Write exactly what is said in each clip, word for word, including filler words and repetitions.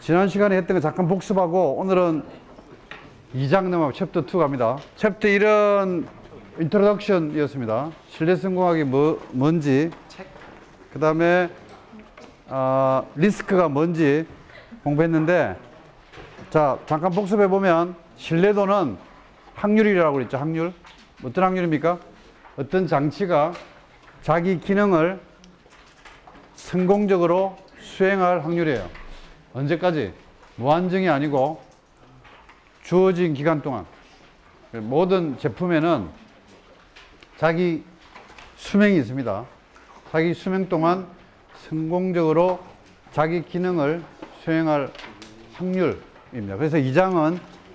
지난 시간에 했던 거 잠깐 복습하고 오늘은 이 장 넘어가고 챕터 이 갑니다. 챕터 일은 인트로덕션이었습니다. 실내성공학이 뭐, 뭔지, 그 다음에 어, 리스크가 뭔지 공부했는데, 자 잠깐 복습해 보면 신뢰도는 확률이라고 그랬죠. 확률. 어떤 확률입니까? 어떤 장치가 자기 기능을 성공적으로 수행할 확률이에요. 언제까지? 무한정이 아니고 주어진 기간 동안. 모든 제품에는 자기 수명이 있습니다. 자기 수명 동안 성공적으로 자기 기능을 수행할 확률입니다. 그래서 이 장은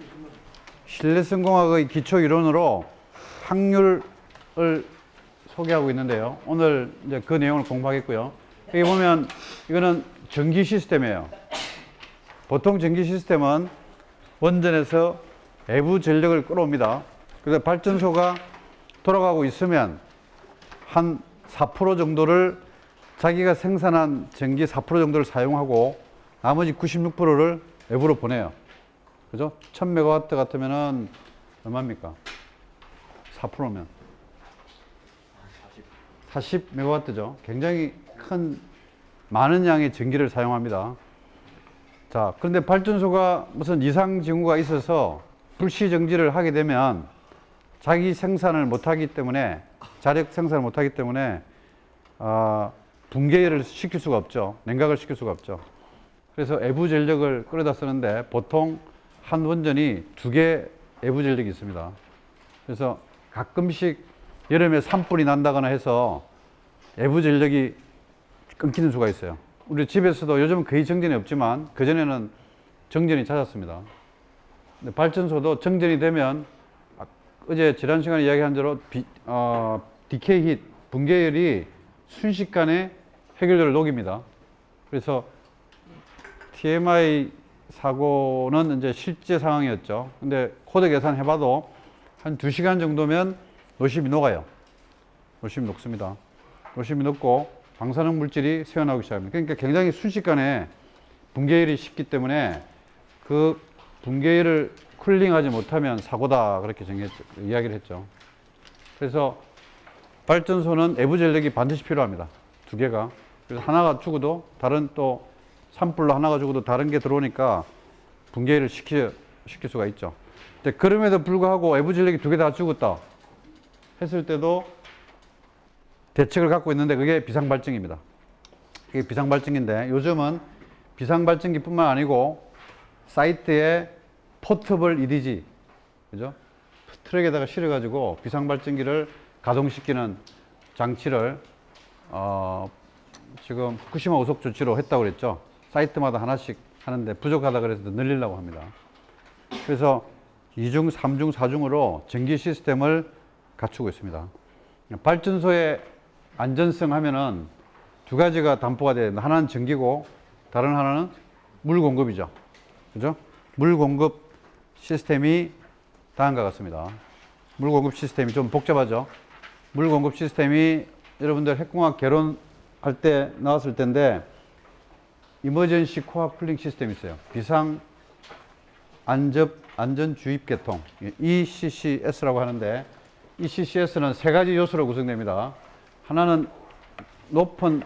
실내성공학의 기초 이론으로 확률을 소개하고 있는데요. 오늘 이제 그 내용을 공부하겠고요. 여기 보면 이거는 전기 시스템이에요. 보통 전기 시스템은 원전에서 외부 전력을 끌어옵니다. 그래서 발전소가 돌아가고 있으면 한 사 퍼센트 정도를 자기가 생산한 전기 사 퍼센트 정도를 사용하고 나머지 구십육 퍼센트를 외부로 보내요. 그죠? 천 메가와트 같으면은 얼마입니까? 사 퍼센트면 사십 메가와트죠. 굉장히 큰 많은 양의 전기를 사용합니다. 자, 그런데 발전소가 무슨 이상 징후가 있어서 불시 정지를 하게 되면 자기 생산을 못하기 때문에, 자력 생산을 못하기 때문에 어, 붕괴를 시킬 수가 없죠. 냉각을 시킬 수가 없죠. 그래서 외부 전력을 끌어다 쓰는데 보통 한 원전이 두 개 외부 전력이 있습니다. 그래서 가끔씩 여름에 산불이 난다거나 해서 외부 전력이 끊기는 수가 있어요. 우리 집에서도 요즘은 거의 정전이 없지만 그전에는 정전이 잦았습니다. 근데 발전소도 정전이 되면 어제 지난 시간에 이야기한 대로 비, 어, 디케이 힛, 붕괴열이 순식간에 해결료를 녹입니다. 그래서 티엠아이 사고는 이제 실제 상황이었죠. 근데 코드 계산 해봐도 한 두 시간 정도면 노심이 녹아요. 노심이 녹습니다. 노심이 녹고 방사능 물질이 새어나오기 시작합니다. 그러니까 굉장히 순식간에 붕괴열이 식기 때문에 그 붕괴열을 쿨링하지 못하면 사고다, 그렇게 정했죠. 이야기를 했죠. 그래서 발전소는 외부 전력이 반드시 필요합니다. 두 개가. 그래서 하나가 죽어도 다른 또 산불로 하나가 죽어도 다른 게 들어오니까 붕괴를 시키, 시킬 수가 있죠. 근데 그럼에도 불구하고 외부 전력이 두 개 다 죽었다 했을 때도 대책을 갖고 있는데 그게 비상발증입니다. 그게 비상발증인데 요즘은 비상발증기뿐만 아니고 사이트에 포터블 이디지, 그죠? 트럭에다가 실어가지고 비상발증기를 가동시키는 장치를 어, 지금 후쿠시마 우속 조치로 했다고 그랬죠. 사이트마다 하나씩 하는데 부족하다 그래서 늘리려고 합니다. 그래서 이중, 삼중, 사중으로 전기 시스템을 갖추고 있습니다. 발전소의 안전성 하면은 두 가지가 담보가 돼야 된다. 하나는 전기고 다른 하나는 물 공급이죠. 그죠? 물 공급 시스템이 다음과 같습니다. 물 공급 시스템이 좀 복잡하죠. 물 공급 시스템이 여러분들 핵공학 개론할 때 나왔을 텐데 이머전시 코어 쿨링 시스템이 있어요. 비상 안접 안전 주입 계통 이씨씨에스라고 하는데 이씨씨에스는 세 가지 요소로 구성됩니다. 하나는 높은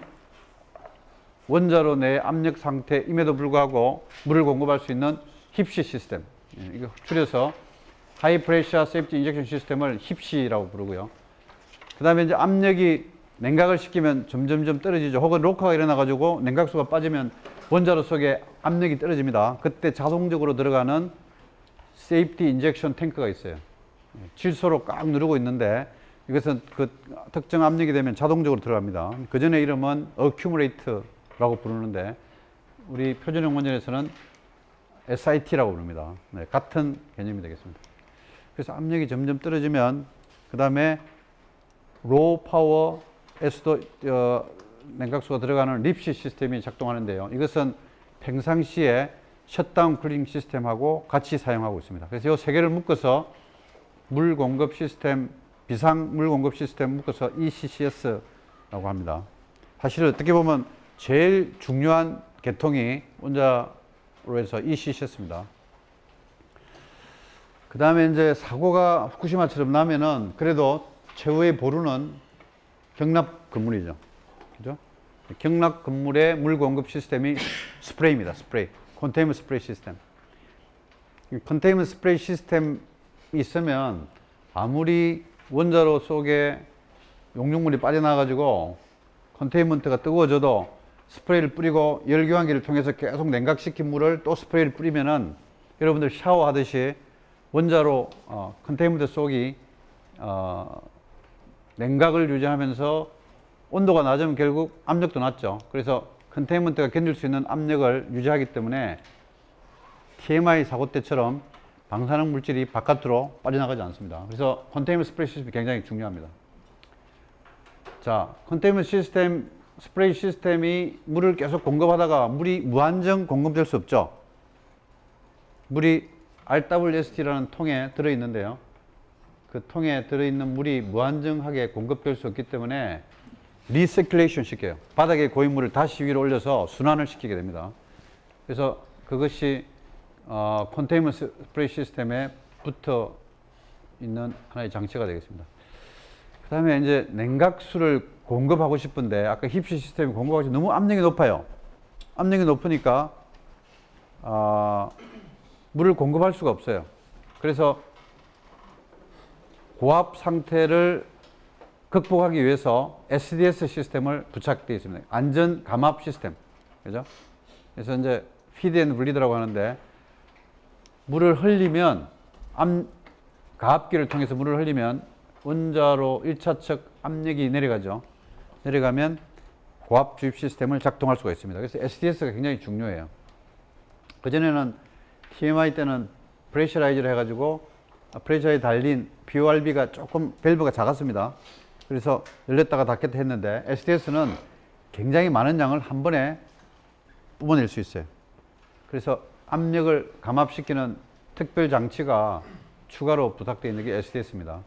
원자로 내 압력 상태임에도 불구하고 물을 공급할 수 있는 힙시 시스템. 이거 줄여서 하이 프레셔 세이프티 인젝션 시스템을 힙시라고 부르고요. 그 다음에 이제 압력이 냉각을 시키면 점점점 떨어지죠. 혹은 록화가 일어나가지고 냉각수가 빠지면 원자로 속에 압력이 떨어집니다. 그때 자동적으로 들어가는 세이프티 인젝션 탱크가 있어요. 질소로 꽉 누르고 있는데 이것은 그 특정 압력이 되면 자동적으로 들어갑니다. 그 전에 이름은 어큐뮬레이터라고 부르는데 우리 표준형 원전에서는 에스아이티라고 부릅니다. 네, 같은 개념이 되겠습니다. 그래서 압력이 점점 떨어지면 그 다음에 로우 파워에서도 어, 냉각수가 들어가는 립시 시스템이 작동하는데요. 이것은 평상시에 셧다운 쿨링 시스템하고 같이 사용하고 있습니다. 그래서 이 세 개를 묶어서 물 공급 시스템, 비상 물 공급 시스템 묶어서 이씨씨에스라고 합니다. 사실 어떻게 보면 제일 중요한 계통이 혼자 해서 이씨씨였습니다. 그 다음에 이제 사고가 후쿠시마처럼 나면은 그래도 최후의 보루는 경납 건물이죠. 그죠? 경납 건물의 물 공급 시스템이 스프레이입니다. 스프레이. 컨테인먼트 스프레이 시스템. 컨테인먼트 스프레이 시스템이 있으면 아무리 원자로 속에 용융물이 빠져나가지고 컨테인먼트가 뜨거워져도 스프레이를 뿌리고 열교환기를 통해서 계속 냉각시킨 물을 또 스프레이를 뿌리면은 여러분들 샤워하듯이 원자로 어, 컨테인먼트 속이 어, 냉각을 유지하면서 온도가 낮으면 결국 압력도 낮죠. 그래서 컨테인먼트가 견딜 수 있는 압력을 유지하기 때문에 티엠아이 사고 때처럼 방사능 물질이 바깥으로 빠져나가지 않습니다. 그래서 컨테인먼트 스프레이 시스템이 굉장히 중요합니다. 자, 컨테인먼트 시스템, 스프레이 시스템이 물을 계속 공급하다가 물이 무한정 공급될 수 없죠. 물이 알더블유에스티라는 통에 들어있는데요. 그 통에 들어있는 물이 무한정하게 공급될 수 없기 때문에 리서큘레이션 시켜요. 바닥에 고인 물을 다시 위로 올려서 순환을 시키게 됩니다. 그래서 그것이 어, 컨테인먼트 스프레이 시스템에 붙어 있는 하나의 장치가 되겠습니다. 그 다음에 이제 냉각수를 공급하고 싶은데 아까 힙시 시스템이 공급하고 싶은데 너무 압력이 높아요. 압력이 높으니까 어, 물을 공급할 수가 없어요. 그래서 고압 상태를 극복하기 위해서 에스디에스 시스템을 부착되어 있습니다. 안전 감압 시스템. 그죠? 그래서 이제 피드 앤 블리드라고 하는데 물을 흘리면 압, 가압기를 통해서 물을 흘리면 원자로 일 차측 압력이 내려가죠. 내려가면 고압 주입 시스템을 작동할 수가 있습니다. 그래서 에스디에스가 굉장히 중요해요. 그전에는 티엠아이 때는 프레셔라이즈를 해가지고 프레셔에 달린 피오알비가 조금 밸브가 작았습니다. 그래서 열렸다가 닫겠다 했는데 에스디에스는 굉장히 많은 양을 한 번에 뿜어낼 수 있어요. 그래서 압력을 감압시키는 특별 장치가 추가로 부탁되어 있는 게 에스디에스입니다.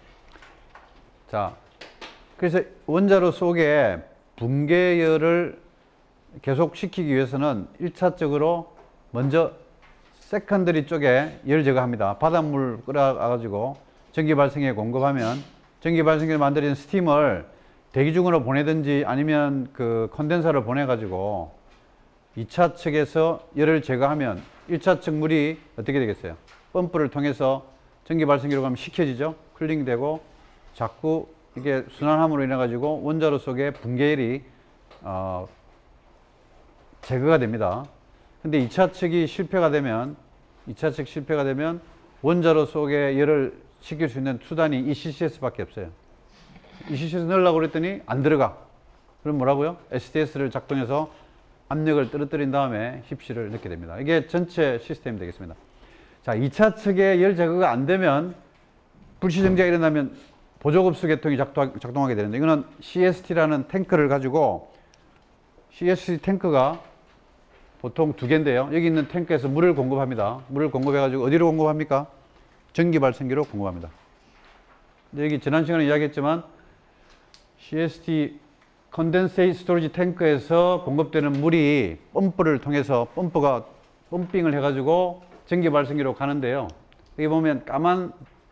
자, 그래서 원자로 속에 붕괴열을 계속 시키기 위해서는 일 차적으로 먼저 세컨더리 쪽에 열 제거합니다. 바닷물 끓여가지고 전기 발생기에 공급하면 전기 발생기를 만들어진 스팀을 대기 중으로 보내든지 아니면 그 컨덴서를 보내가지고 이 차측에서 열을 제거하면 일 차측 물이 어떻게 되겠어요? 펌프를 통해서 전기 발생기로 가면 식혀지죠? 쿨링되고 자꾸 이게 순환함으로 인해 가지고 원자로 속에 붕괴열이 어, 제거가 됩니다. 근데 이 차측이 실패가 되면 이 차측 실패가 되면 원자로 속에 열을 식힐 수 있는 수단이 이씨씨에스 밖에 없어요. 이씨씨에스 넣으려고 그랬더니 안 들어가. 그럼 뭐라고요? 에스디에스를 작동해서 압력을 떨어뜨린 다음에 힙시를 넣게 됩니다. 이게 전체 시스템이 되겠습니다. 자, 이 차측에 열 제거가 안 되면 불시정지가 일어나면 보조급수 계통이 작동, 작동하게 되는데 이거는 씨에스티라는 탱크를 가지고 씨에스티 탱크가 보통 두 개인데요. 여기 있는 탱크에서 물을 공급합니다. 물을 공급해가지고 어디로 공급합니까? 전기 발생기로 공급합니다. 근데 여기 지난 시간에 이야기했지만 씨에스티 컨덴세이트 스토리지 탱크에서 공급되는 물이 펌프를 통해서 펌프가 펌핑을 해가지고 전기 발생기로 가는데요. 여기 보면 까만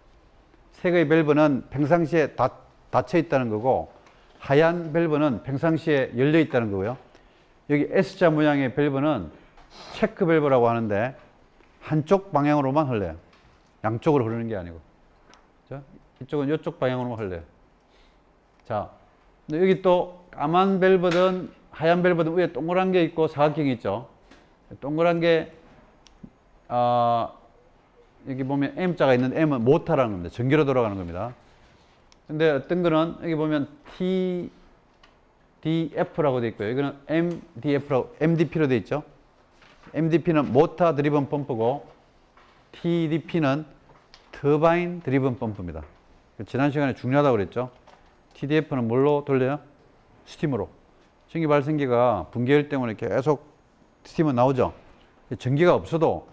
색의 밸브는 평상시에 닫, 닫혀 있다는 거고 하얀 밸브는 평상시에 열려 있다는 거고요. 여기 S자 모양의 밸브는 체크 밸브라고 하는데 한쪽 방향으로만 흘러요. 양쪽으로 흐르는 게 아니고. 그렇죠? 이쪽은 이쪽 방향으로만 흘러요. 자, 여기 또 까만 밸브든 하얀 밸브든 위에 동그란 게 있고 사각형이 있죠. 동그란 게 어, 여기 보면 M자가 있는데 M은 모터라는 겁니다. 전기로 돌아가는 겁니다. 근데 어떤 거는 여기 보면 T 디에프라고 되어 있고요. 이거는 엠디에프라고, 엠디피로 되어 있죠. 엠디피는 모터 드리븐 펌프고 티디피는 터바인 드리븐 펌프입니다. 지난 시간에 중요하다고 그랬죠. 티디에프는 뭘로 돌려요? 스팀으로. 전기 발생기가 붕괴열 때문에 계속 스팀은 나오죠. 전기가 없어도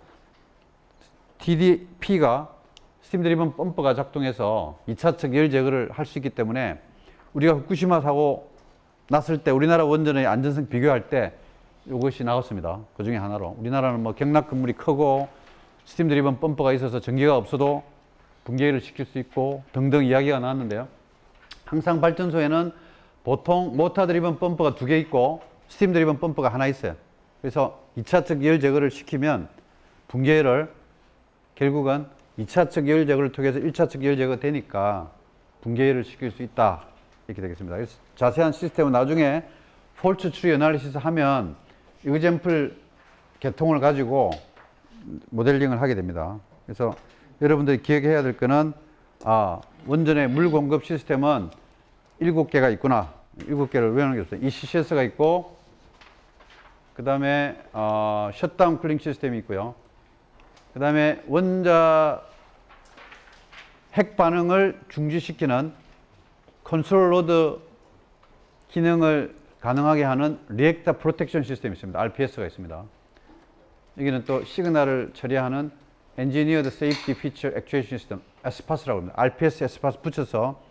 티디피가 스팀 드리븐 펌프가 작동해서 이 차측 열 제거를 할 수 있기 때문에 우리가 후쿠시마 사고 났을 때 우리나라 원전의 안전성 비교할 때 이것이 나왔습니다. 그 중에 하나로. 우리나라는 뭐 경락 건물이 크고 스팀 드리븐 펌프가 있어서 전기가 없어도 붕괴를 시킬 수 있고 등등 이야기가 나왔는데요. 항상 발전소에는 보통 모터 드리븐 펌프가 두 개 있고 스팀 드리븐 펌프가 하나 있어요. 그래서 이 차측 열 제거를 시키면 붕괴를 결국은 이 차측 열 제거를 통해서 일 차측 열 제거 되니까 붕괴를 시킬 수 있다. 이렇게 되겠습니다. 그래서 자세한 시스템은 나중에 폴트 트리 애널리시스 하면 이그젬플 계통을 가지고 모델링을 하게 됩니다. 그래서 여러분들이 기억해야 될 거는 아, 원전의 물 공급 시스템은 일곱 개가 있구나. 일곱 개를 외우는 게 없어요. 이씨씨에스가 있고 그 다음에 어, 셧다운 쿨링 시스템이 있고요. 그 다음에 원자 핵 반응을 중지시키는 컨트롤 로드 기능을 가능하게 하는 리액터 프로텍션 시스템이 있습니다. 알피에스가 있습니다. 여기는 또 시그널을 처리하는 Engineered Safety Feature Actuation System, 에스파스라고 합니다. 알피에스, 에스파스 붙여서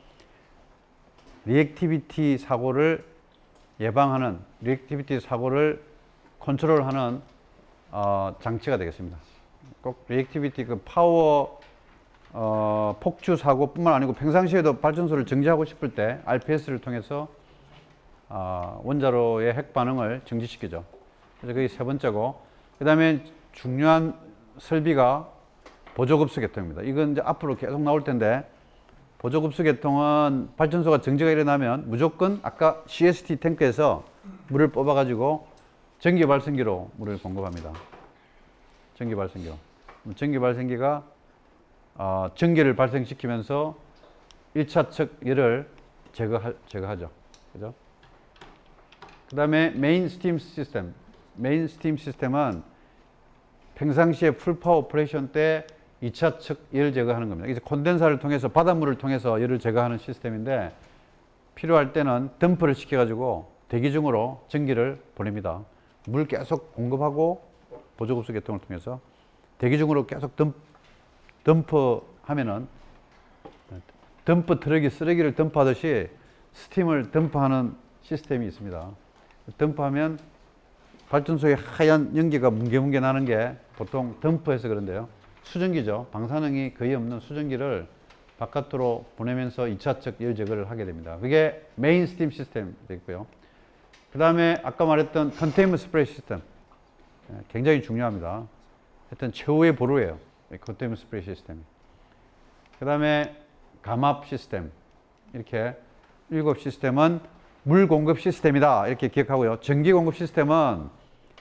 리액티비티 사고를 예방하는, 리액티비티 사고를 컨트롤하는 어, 장치가 되겠습니다. 꼭 리액티비티 그 파워 어, 폭주 사고뿐만 아니고 평상시에도 발전소를 정지하고 싶을 때 알피에스를 통해서 어, 원자로의 핵 반응을 정지시키죠. 그래서 그게 세 번째고, 그 다음에 중요한 설비가 보조급수 계통입니다. 이건 이제 앞으로 계속 나올 텐데, 보조급수 계통은 발전소가 정지가 일어나면 무조건 아까 씨에스티 탱크에서 물을 뽑아가지고 전기 발생기로 물을 공급합니다. 전기 발생기로. 전기 발생기가 어, 전기를 발생시키면서 일 차측 열을 제거하, 제거하죠. 그죠? 그 다음에 메인 스팀 시스템. 메인 스팀 시스템은 평상시에 풀파워 오퍼레이션 때 이 차측 열 제거하는 겁니다. 이제 콘덴사를 통해서 바닷물을 통해서 열을 제거하는 시스템인데 필요할 때는 덤프를 시켜가지고 대기 중으로 전기를 보냅니다. 물 계속 공급하고 보조급수 계통을 통해서 대기 중으로 계속 덤, 덤프 하면은 덤프 트럭이 쓰레기를 덤프하듯이 스팀을 덤프하는 시스템이 있습니다. 덤프하면 발전소에 하얀 연기가 뭉게뭉게 나는 게 보통 덤프해서 그런데요. 수증기죠. 방사능이 거의 없는 수증기를 바깥으로 보내면서 이 차측 열 제거를 하게 됩니다. 그게 메인 스팀 시스템 되고요. 그 다음에 아까 말했던 컨테인먼트 스프레이 시스템. 굉장히 중요합니다. 하여튼 최후의 보루예요. 컨테인먼트 스프레이 시스템. 그 다음에 감압 시스템. 이렇게 일곱 시스템은 물 공급 시스템이다. 이렇게 기억하고요. 전기 공급 시스템은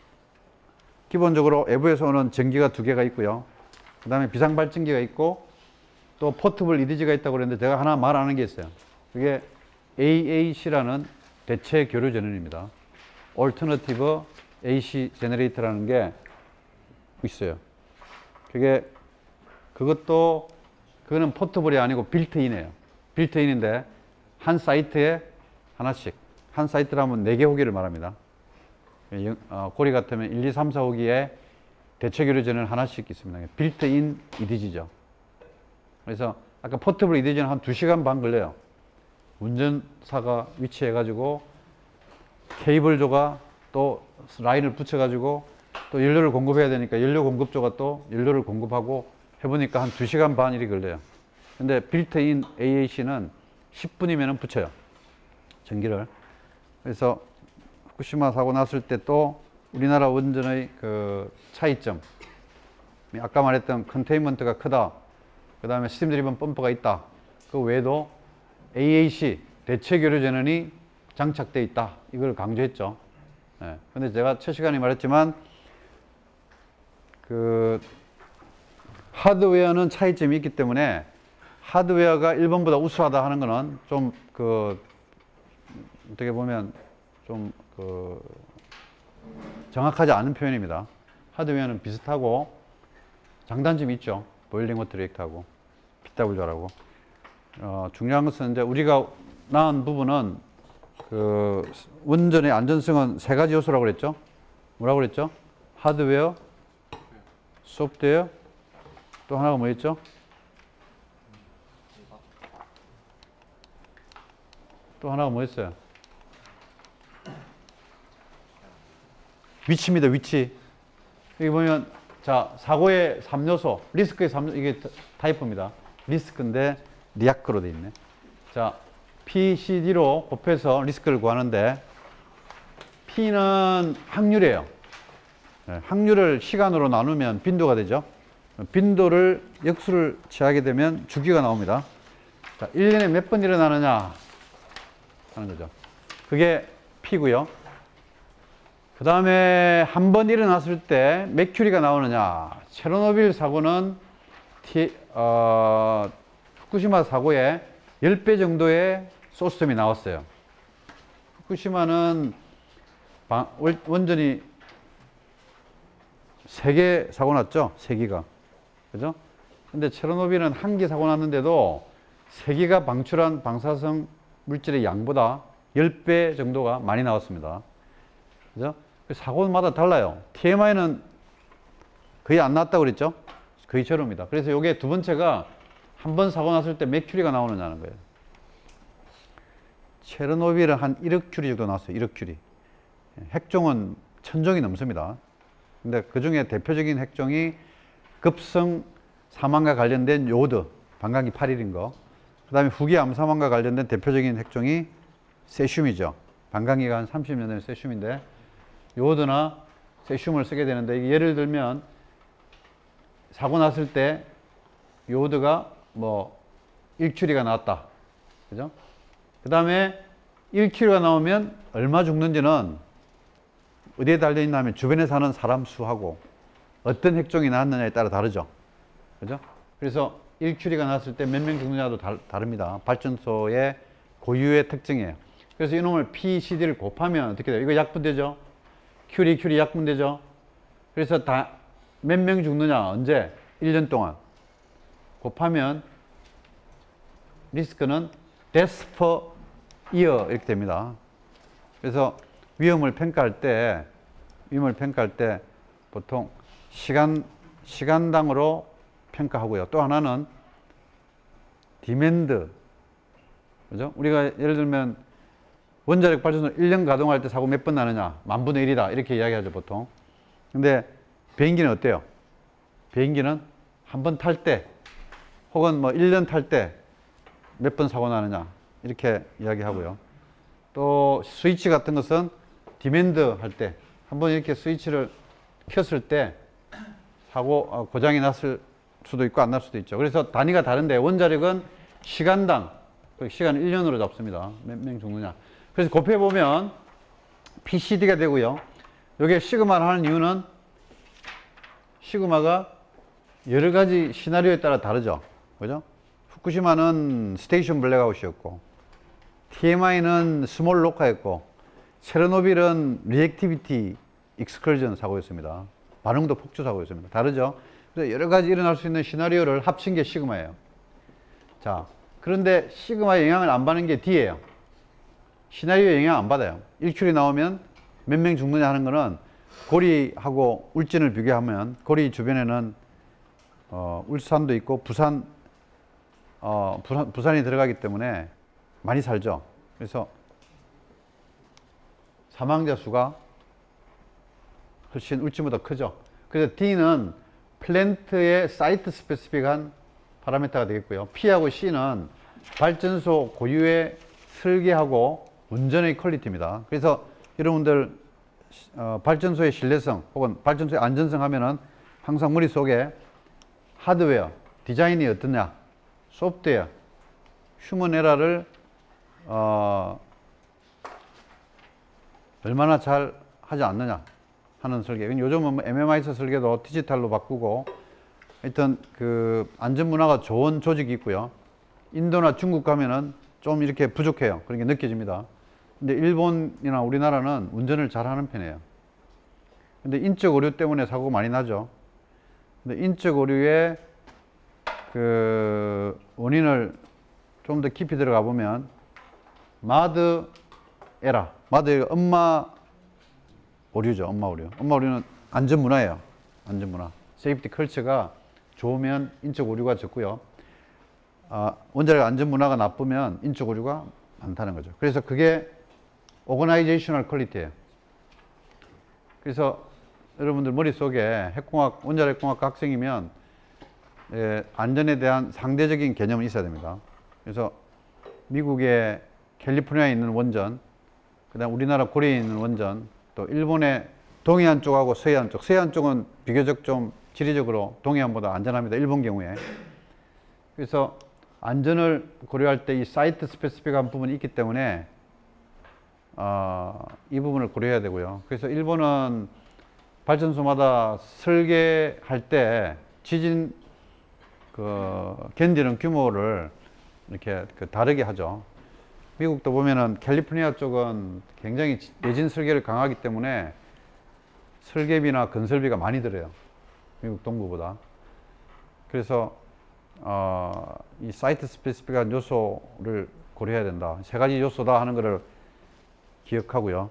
기본적으로 외부에서 오는 전기가 두 개가 있고요. 그 다음에 비상발전기가 있고 또 포트블 이디지가 있다고 그랬는데 제가 하나 말 안 하는 게 있어요. 그게 에이에이씨라는 대체 교류 전원입니다. Alternative 에이씨 제너레이터라는 게 있어요. 그게 그것도 그거는 포트블이 아니고 빌트인이에요. 빌트인인데 한 사이트에 하나씩, 한 사이트라면 네 개 호기를 말합니다. 어, 고리 같으면 일, 이, 삼, 사 호기에 대체 교류 전원 하나씩 있습니다. 빌트인 이디지죠. 그래서 아까 포트블 이디지는 한 두 시간 반 걸려요. 운전사가 위치해가지고 케이블조가 또 라인을 붙여가지고 또 연료를 공급해야 되니까 연료 공급조가 또 연료를 공급하고 해보니까 한 두 시간 반 일이 걸려요. 근데 빌트인 에이에이씨는 십 분이면 붙여요. 전기를. 그래서 후쿠시마 사고 났을 때 또 우리나라 원전의 그 차이점, 아까 말했던 컨테인먼트가 크다, 그 다음에 스팀 드리븐 펌프가 있다, 그 외에도 에이에이씨 대체 교류 전원이 장착되어 있다, 이걸 강조했죠. 네. 근데 제가 첫 시간에 말했지만 그 하드웨어는 차이점이 있기 때문에 하드웨어가 일 번보다 우수하다 하는 거는 좀 그 어떻게 보면 좀 그 정확하지 않은 표현입니다. 하드웨어는 비슷하고 장단점이 있죠. 보일링 워터 리액터하고 피더블유알하고 어, 중요한 것은 이제 우리가 나온 부분은 그 원전의 안전성은 세 가지 요소라고 그랬죠. 뭐라고 그랬죠? 하드웨어, 소프트웨어, 또 하나가 뭐였죠? 또 하나가 뭐였어요? 위치입니다. 위치. 여기 보면 자 사고의 삼 요소, 리스크의 삼 요소, 이게 타이프입니다. 리스크인데 리아크로 돼 있네. 자 P, C, D로 곱해서 리스크를 구하는데 P는 확률이에요. 네, 확률을 시간으로 나누면 빈도가 되죠. 빈도를 역수를 취하게 되면 주기가 나옵니다. 자, 일 년에 몇 번 일어나느냐 하는 거죠. 그게 P고요. 그 다음에 한 번 일어났을 때 몇 큐리가 나오느냐. 체르노빌 사고는 티, 어, 후쿠시마 사고의 십 배 정도의 소스점이 나왔어요. 후쿠시마는 방, 원전이 세 개 사고 났죠? 세 기가. 그죠? 근데 체르노빌은 한 개 사고 났는데도 세 기가 방출한 방사성 물질의 양보다 십 배 정도가 많이 나왔습니다. 그죠? 사고마다 달라요. 티엠아이는 거의 안 났다고 그랬죠? 거의 제로입니다. 그래서 이게 두 번째가 한 번 사고 났을 때 몇 큐리가 나오느냐는 거예요. 체르노빌은 한 일억 큐리 정도 나왔어요. 일억 큐리. 핵종은 천종이 넘습니다. 근데 그 중에 대표적인 핵종이 급성 사망과 관련된 요오드, 방광기 팔 일인 거. 그 다음에 후기 암사망과 관련된 대표적인 핵종이 세슘이죠. 방광기가 한 삼십 년 된 세슘인데, 요오드나 세슘을 쓰게 되는데, 예를 들면, 사고 났을 때 요오드가 뭐 일 큐리가 나왔다. 그죠? 그 다음에 일 큐리가 나오면 얼마 죽는지는 어디에 달려있나 하면 주변에 사는 사람 수하고 어떤 핵종이 나왔느냐에 따라 다르죠. 그죠? 그래서 일 큐리가 나왔을 때 몇 명 죽느냐도 다, 다릅니다. 발전소의 고유의 특징이에요. 그래서 이놈을 P, C, D를 곱하면 어떻게 돼요? 이거 약분되죠? 큐리, 큐리 약분되죠? 그래서 다 몇 명 죽느냐? 언제? 일 년 동안. 곱하면 리스크는 death per year 이렇게 됩니다. 그래서 위험을 평가할 때, 위험을 평가할 때 보통 시간, 시간당으로 평가하고요. 또 하나는 디맨드. 그죠? 우리가 예를 들면 원자력 발전소 일 년 가동할 때 사고 몇 번 나느냐? 만분의 일이다. 이렇게 이야기하죠, 보통. 근데 비행기는 어때요? 비행기는 한 번 탈 때, 혹은 뭐 일 년 탈 때 몇 번 사고 나느냐? 이렇게 이야기하고요. 또 스위치 같은 것은 디맨드 할 때, 한번 이렇게 스위치를 켰을 때 사고, 고장이 났을 수도 있고 안 날 수도 있죠. 그래서 단위가 다른데 원자력은 시간당, 시간 일 년으로 잡습니다. 몇 명 죽느냐. 그래서 곱해보면 P C D가 되고요. 이게 시그마를 하는 이유는 시그마가 여러 가지 시나리오에 따라 다르죠. 그죠? 후쿠시마는 스테이션 블랙아웃이었고, 티엠아이는 스몰 녹화였고, 체르노빌은 리액티비티 익스컬전 사고였습니다. 반응도 폭주 사고였습니다. 다르죠? 그래서 여러 가지 일어날 수 있는 시나리오를 합친 게 시그마예요. 자, 그런데 시그마에 영향을 안 받는 게 D예요. 시나리오에 영향 안 받아요. 일 큐리 나오면 몇 명 죽느냐 하는 거는 고리하고 울진을 비교하면 고리 주변에는 어, 울산도 있고 부산, 어, 부산, 부산이 들어가기 때문에 많이 살죠. 그래서 사망자 수가 훨씬 울진보다 크죠. 그래서 D는 플랜트의 사이트 스페시픽한 파라미터가 되겠고요. P하고 C는 발전소 고유의 설계하고 운전의 퀄리티입니다. 그래서 여러분들 어, 발전소의 신뢰성 혹은 발전소의 안전성 하면은 항상 머릿속에 하드웨어, 디자인이 어떠냐, 소프트웨어, 휴먼 에러를 어, 얼마나 잘 하지 않느냐 하는 설계. 요즘은 뭐 엠엠아이에스 설계도 디지털로 바꾸고 하여튼 그 안전 문화가 좋은 조직이 있고요. 인도나 중국 가면은 좀 이렇게 부족해요. 그런 게 느껴집니다. 근데 일본이나 우리나라는 운전을 잘 하는 편이에요. 근데 인적 오류 때문에 사고가 많이 나죠. 근데 인적 오류의 그 원인을 좀 더 깊이 들어가 보면 마드 에라, 마드 엄마 오류죠. 엄마 오류. 엄마 오류는 안전 문화예요. 안전 문화. 세이프티 컬처가 좋으면 인적 오류가 적고요. 아, 원자력 안전 문화가 나쁘면 인적 오류가 많다는 거죠. 그래서 그게 오거나이제이셔널 퀄리티예요. 그래서 여러분들 머릿속에 핵공학, 원자력 핵공학 학생이면 예, 안전에 대한 상대적인 개념이 있어야 됩니다. 그래서 미국의 캘리포니아에 있는 원전, 그 다음 우리나라 고려에 있는 원전, 또 일본의 동해안 쪽하고 서해안 쪽, 서해안 쪽은 비교적 좀 지리적으로 동해안보다 안전합니다. 일본 경우에. 그래서 안전을 고려할 때 이 사이트 스페시픽한 부분이 있기 때문에 어, 이 부분을 고려해야 되고요. 그래서 일본은 발전소마다 설계할 때 지진 그 견디는 규모를 이렇게 그 다르게 하죠. 미국도 보면은 캘리포니아 쪽은 굉장히 내진 설계를 강하기 때문에 설계비나 건설비가 많이 들어요. 미국 동부보다. 그래서 어, 이 사이트 스페시픽한 요소를 고려해야 된다. 세 가지 요소다 하는 것을 기억하고요.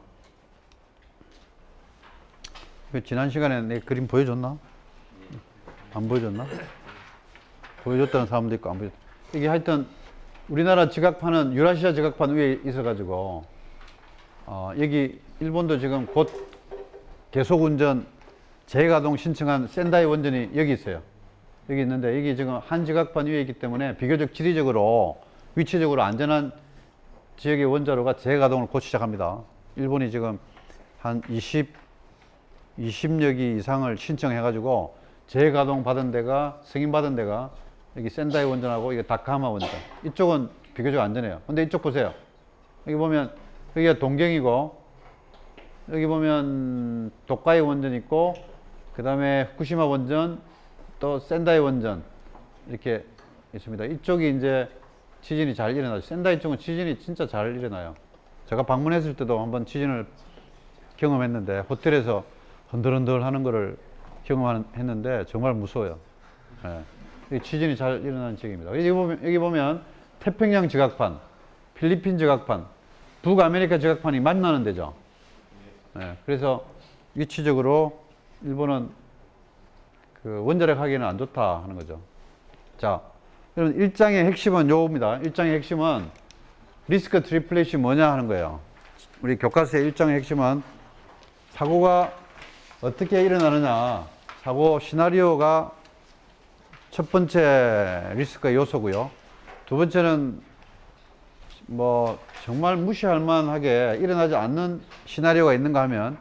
지난 시간에 내 그림 보여줬나? 안 보여줬나? 보여줬다는 사람도 있고 안 보여줬다. 이게 하여튼 우리나라 지각판은 유라시아 지각판 위에 있어가지고 어, 여기 일본도 지금 곧 계속운전 재가동 신청한 센다이 원전이 여기 있어요. 여기 있는데 여기 지금 한 지각판 위에 있기 때문에 비교적 지리적으로 위치적으로 안전한 지역의 원자로가 재가동을 곧 시작합니다. 일본이 지금 한 이십, 이십여 기 이상을 신청해가지고 재가동 받은 데가, 승인받은 데가 여기 센다이 원전하고 이게 다카하마 원전. 이쪽은 비교적 안전해요. 근데 이쪽 보세요. 여기 보면 여기가 동경이고 여기 보면 도카이 원전 있고 그 다음에 후쿠시마 원전 또 센다이 원전 이렇게 있습니다. 이쪽이 이제 지진이 잘 일어나죠. 센다이 쪽은 지진이 진짜 잘 일어나요. 제가 방문했을 때도 한번 지진을 경험했는데 호텔에서 흔들흔들 하는 거를 경험했는데 정말 무서워요. 예. 지진이 잘 일어나는 지역입니다. 여기 보면, 여기 보면 태평양 지각판, 필리핀 지각판, 북아메리카 지각판이 만나는 데죠. 예. 그래서 위치적으로 일본은 그 원자력 하기에는 안 좋다 하는 거죠. 자, 여러분 일 장의 핵심은 요겁니다. 일 장의 핵심은 리스크 트리플렛이 뭐냐 하는 거예요. 우리 교과서의 일 장의 핵심은 사고가 어떻게 일어나느냐, 사고 시나리오가 첫 번째 리스크 요소고요. 두 번째는 뭐 정말 무시할 만하게 일어나지 않는 시나리오가 있는가 하면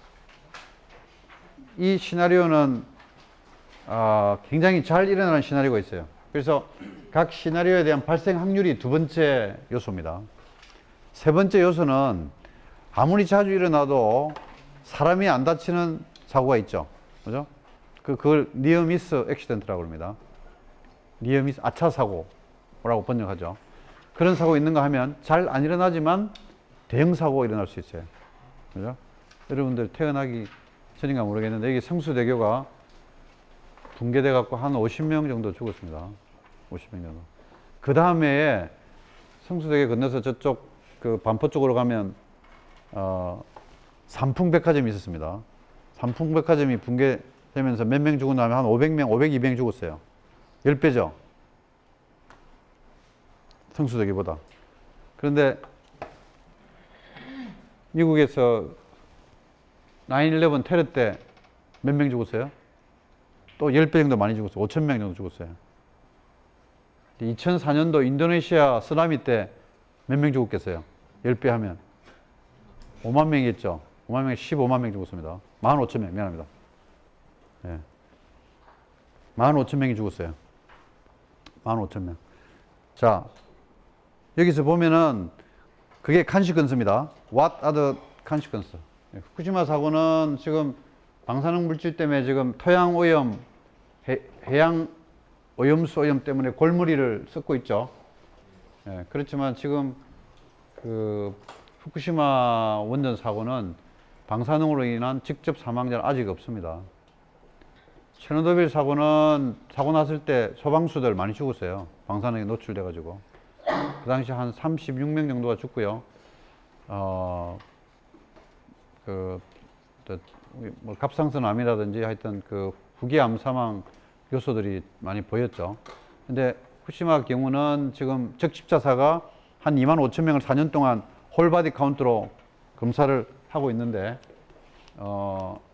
이 시나리오는 어, 굉장히 잘 일어나는 시나리오가 있어요. 그래서 각 시나리오에 대한 발생 확률이 두 번째 요소입니다. 세 번째 요소는 아무리 자주 일어나도 사람이 안 다치는 사고가 있죠. 그죠? 그, 그걸 니어 미스 액시던트라고 합니다. 니어 미스 아차 사고라고 번역하죠. 그런 사고 있는가 하면 잘 안 일어나지만 대형 사고가 일어날 수 있어요. 그죠? 여러분들 태어나기 전인가 모르겠는데 여기 성수대교가 붕괴돼 갖고 한 오십 명 정도 죽었습니다. 오십 명 정도. 그 다음에 성수대교 건너서 저쪽 그 반포 쪽으로 가면 어, 삼풍백화점이 있었습니다. 삼풍백화점이 붕괴되면서 몇 명 죽은 다음에 한 오백 명, 오백, 이백 명 죽었어요. 십 배죠. 성수대교보다. 그런데 미국에서 나인 일레븐 테러 때 몇 명 죽었어요? 또 십 배 정도 많이 죽었어요. 오천 명 정도 죽었어요. 이천사 년도 인도네시아 쓰나미 때 몇 명 죽었겠어요? 십 배 하면 오만 명이겠죠. 오만 명에 십오만 명 죽었습니다. 만 오천 명, 미안합니다. 예. 만 오천 명이 죽었어요. 만 오천 명. 자, 여기서 보면은 그게 consequence입니다. What are the consequences? 후쿠시마 사고는 지금 방사능 물질 때문에 지금 토양 오염, 해, 해양 오염수 오염 때문에 골무리를 썩고 있죠. 예, 그렇지만 지금 그 후쿠시마 원전 사고는 방사능으로 인한 직접 사망자는 아직 없습니다. 체르노빌 사고는 사고 났을 때 소방수들 많이 죽었어요. 방사능에 노출돼 가지고. 그 당시 한 삼십육 명 정도가 죽고요. 어, 그, 뭐 갑상선암이라든지 하여튼 그 후기암 사망 요소들이 많이 보였죠. 근데 후쿠시마 경우는 지금 적십자사가 한 이만 오천 명을 사 년 동안 홀바디 카운트로 검사를 하고 있는데, 어,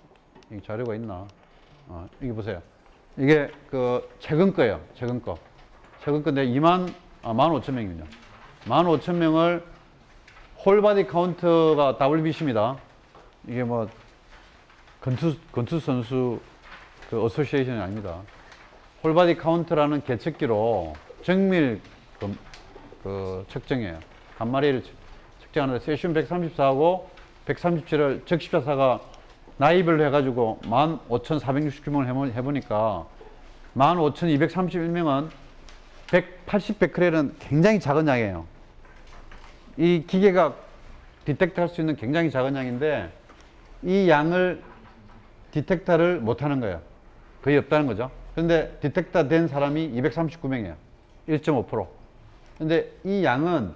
이 자료가 있나? 어, 이게 보세요. 이게 그 최근 거예요. 최근 거. 최근 건데 이만 아, 만 오천 명이군요. 만 오천 명을 홀바디 카운트가 더블유비씨입니다. 이게 뭐 건투 건투 선수 그 어소시에이션이 아닙니다. 홀바디 카운트라는 계측기로 정밀 그, 그 측정해요. 한 마리를 측정하는데 세슘 백삼십사하고 백삼십칠을 적십자사가 나이별로 해가지고 만 오천사백육십구 명을 해보니까 만 오천이백삼십일 명은 백팔십 베크렐은 굉장히 작은 양이에요. 이 기계가 디텍트 할 수 있는 굉장히 작은 양인데 이 양을 디텍터를 못하는 거예요. 거의 없다는 거죠. 그런데 디텍터 된 사람이 이백삼십구 명이에요. 일 점 오 퍼센트. 근데 이 양은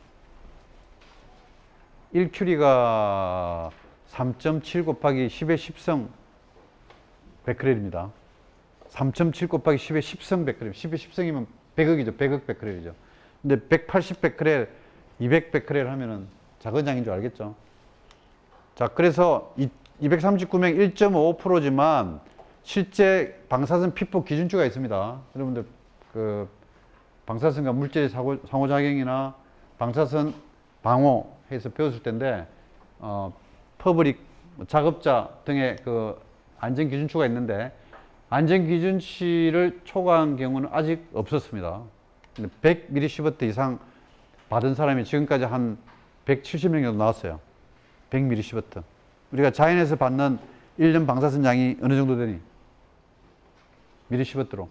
일 큐리가 삼 점 칠 곱하기 십의 십성 베크렐입니다. 삼 점 칠 곱하기 십의 십성 베크렐. 십의 십성이면 백억이죠. 백억 베크렐이죠. 근데 백팔십 베크렐, 이백 베크렐 하면은 작은 양인 줄 알겠죠. 자, 그래서 이백삼십구 명 일 점 오 퍼센트지만 실제 방사선 피폭 기준치가 있습니다. 여러분들 그 방사선과 물질의 상호, 상호작용이나 방사선 방호해서 배웠을 텐데 어, 퍼블릭 작업자 등의 그 안전 기준치가 있는데 안전 기준치를 초과한 경우는 아직 없었습니다. 근데 백 밀리시버트 이상 받은 사람이 지금까지 한 백칠십 명 정도 나왔어요. 백 밀리시버트. 우리가 자연에서 받는 일 년 방사선 양이 어느 정도 되니? 밀리시버트로.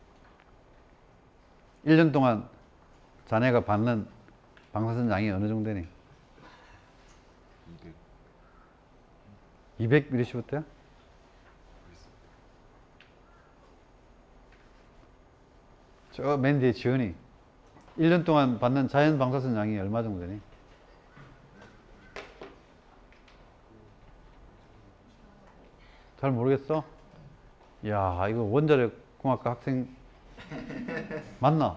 일 년 동안 자네가 받는 방사선 양이 어느 정도 되니? 이백 밀리시버트야? 저 맨 뒤에 지은이 일 년 동안 받는 자연 방사선 양이 얼마 정도 되니? 잘 모르겠어? 야, 이거 원자력 공학과 학생 맞나?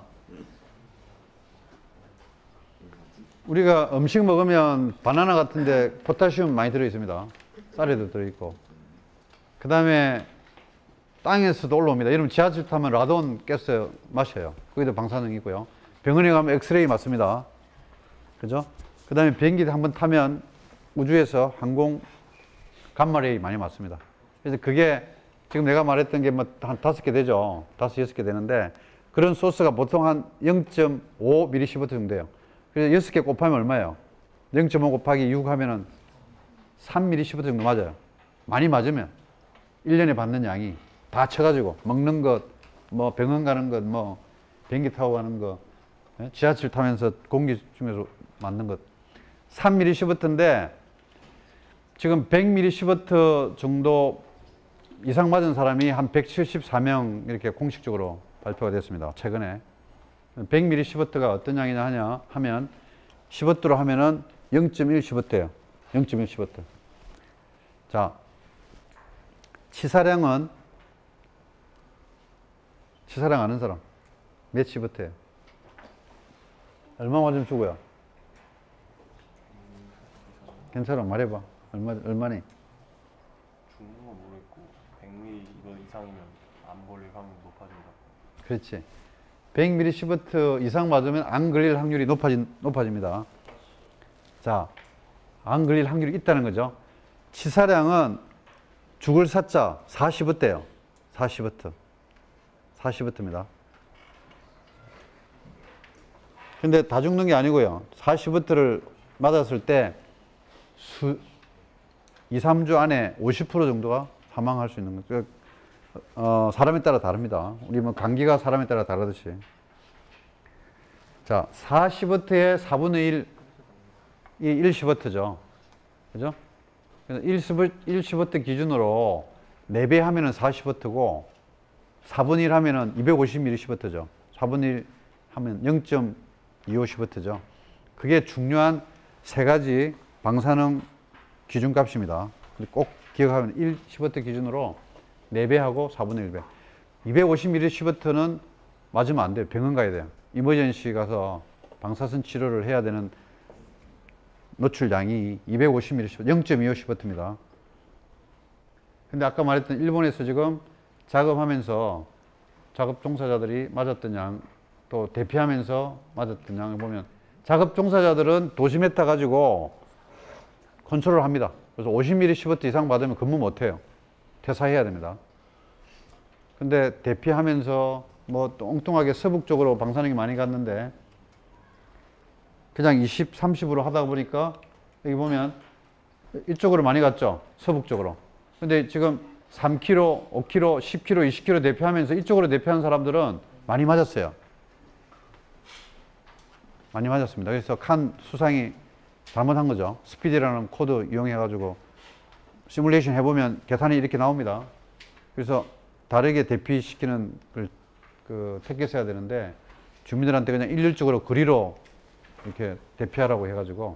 우리가 음식 먹으면 바나나 같은데 포타슘 많이 들어 있습니다. 쌀에도 들어 있고. 그 다음에 땅에서도 올라옵니다. 여러분 지하철 타면 라돈 가스 마셔요. 거기도 방사능이 있고요. 병원에 가면 엑스레이 맞습니다. 그죠? 그 다음에 비행기 한번 타면 우주에서 항공 감마레이 많이 맞습니다. 그래서 그게 지금 내가 말했던 게 뭐 한 다섯 개 되죠. 다섯, 여섯 개 되는데 그런 소스가 보통 한 영 점 오 밀리시버트 정도예요. 그래서 여섯 개 곱하면 얼마예요? 영 점 오 곱하기 육 하면은 삼 밀리시버트 정도 맞아요. 많이 맞으면 일 년에 받는 양이 다 쳐가지고 먹는 것, 뭐 병원 가는 것, 뭐 비행기 타고 가는 것, 지하철 타면서 공기 중에서 맞는 것 삼 밀리시버트인데 지금 백 밀리시버트 정도 이상 맞은 사람이 한 백칠십사 명 이렇게 공식적으로 발표가 됐습니다. 최근에. 백 밀리시버트가 어떤 양이냐 하냐 하면 시버트로 하면은 영 점 일 시버트예요. 영 점 일 시버트. 자, 치사량은 치사량 아는 사람 몇 시버트예요? 얼마 맞으면 죽어요? 괜찮아, 말해봐. 얼마 얼마니? 죽는 건 모르겠고 백 밀리미터 이거 이상이면 암 걸릴 확률이 높아진다. 그렇지. 백 밀리시버트 이상 맞으면 암 걸릴 확률이 높아진, 높아집니다. 자, 암 걸릴 확률이 있다는 거죠. 치사량은 죽을 사자 사 시버트예요. 사 시버트. 사 시버트입니다. 근데 다 죽는 게 아니고요. 사 시버트를 맞았을 때 수, 이, 삼 주 안에 오십 퍼센트 정도가 사망할 수 있는 거죠. 어, 사람에 따라 다릅니다. 우리 뭐 감기가 사람에 따라 다르듯이. 자, 사 시버트의 사분의 일, 이 일 시버트죠. 그죠? 그래서 일 시버트 기준으로 네 배 하면은 사 시버트고, 사분의 일 하면은 이백오십 밀리시버트죠. 사분의 일 하면 영 점 이오 시버트죠. 그게 중요한 세 가지 방사능 기준값입니다. 꼭 기억하면 일 시버트 기준으로 네 배 하고 사분의 일 배. 이백오십 밀리시버트는 맞으면 안 돼요. 병원 가야 돼요. 이머전시 가서 방사선 치료를 해야 되는 노출량이 이백오십 밀리시버트, 영 점 이오 시버트입니다. 근데 아까 말했던 일본에서 지금 작업하면서 작업 종사자들이 맞았던 양, 또 대피하면서 맞았던 양을 보면 작업 종사자들은 도시메타 가지고 컨트롤을 합니다. 그래서 오십 밀리미터 시버트 이상 받으면 근무 못해요. 퇴사해야 됩니다. 근데 대피하면서 뭐 엉뚱하게 서북 쪽으로 방사능이 많이 갔는데 그냥 이십, 삼십으로 하다 보니까 여기 보면 이쪽으로 많이 갔죠. 서북 쪽으로. 근데 지금 삼 킬로미터, 오 킬로미터, 십 킬로미터, 이십 킬로미터 대피하면서 이쪽으로 대피하는 사람들은 많이 맞았어요. 많이 맞았습니다. 그래서 칸 수상이 잘못한 거죠. 스피디라는 코드 이용해가지고 시뮬레이션 해보면 계산이 이렇게 나옵니다. 그래서 다르게 대피시키는 걸 그 택했어야 되는데 주민들한테 그냥 일률적으로 거리로 이렇게 대피하라고 해가지고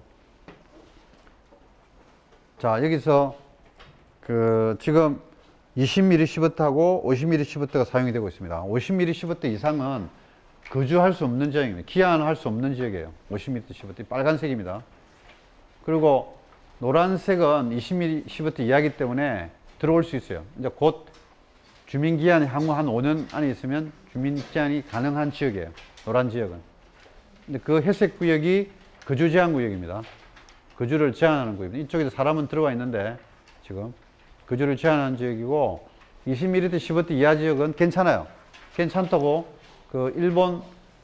자 여기서 그 지금 이십 밀리미터 시버트하고 오십 밀리미터 시버트가 사용이 되고 있습니다. 오십 밀리미터 시버트 이상은 거주할 수 없는 지역입니다. 기한할 수 없는 지역이에요. 오십 밀리미터 시버트 빨간색입니다. 그리고 노란색은 이십 밀리미터 시버트 이하이기 때문에 들어올 수 있어요. 이제 곧 주민기한이 향후 한 오 년 안에 있으면 주민기한이 가능한 지역이에요. 노란 지역은. 근데 그 회색 구역이 거주 제한 구역입니다. 거주를 제한하는 구역입니다. 이쪽에도 사람은 들어와 있는데 지금 거주를 제한하는 지역이고 이십 밀리미터 시버트 이하 지역은 괜찮아요. 괜찮다고 그 일본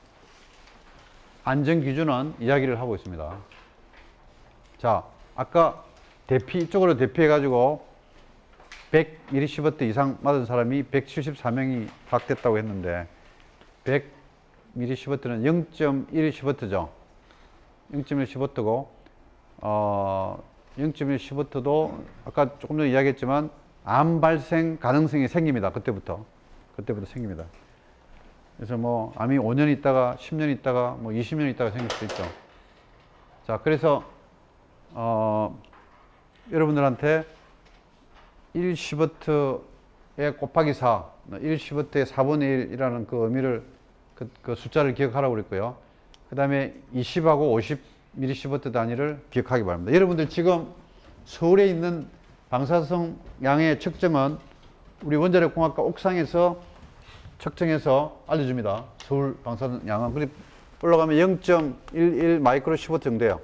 안전기준은 이야기를 하고 있습니다. 자, 아까 대피, 이쪽으로 대피해가지고 백 밀리미터 시버트 이상 맞은 사람이 백칠십사 명이 파악됐다고 했는데 백 밀리미터 시버트는 영 점 일 시버트죠. 영 점 일 시버트고 어, 영 점 일 시버트도 아까 조금 전에 이야기했지만 암 발생 가능성이 생깁니다. 그때부터. 그때부터 생깁니다. 그래서 뭐 암이 오 년 있다가 십 년 있다가 뭐 이십 년 있다가 생길 수도 있죠. 자, 그래서 어, 여러분들한테 일 시버트에 곱하기 사, 일 시버트의 사분의 일이라는 그 의미를 그, 그 숫자를 기억하라고 그랬고요. 그 다음에 이십하고 오십 밀리미터 시버트 단위를 기억하기 바랍니다. 여러분들 지금 서울에 있는 방사성 양의 측정은 우리 원자력공학과 옥상에서 측정해서 알려줍니다. 서울 방사성 양은. 그리고 올라가면 영 점 일일 마이크로 시버트 정도예요.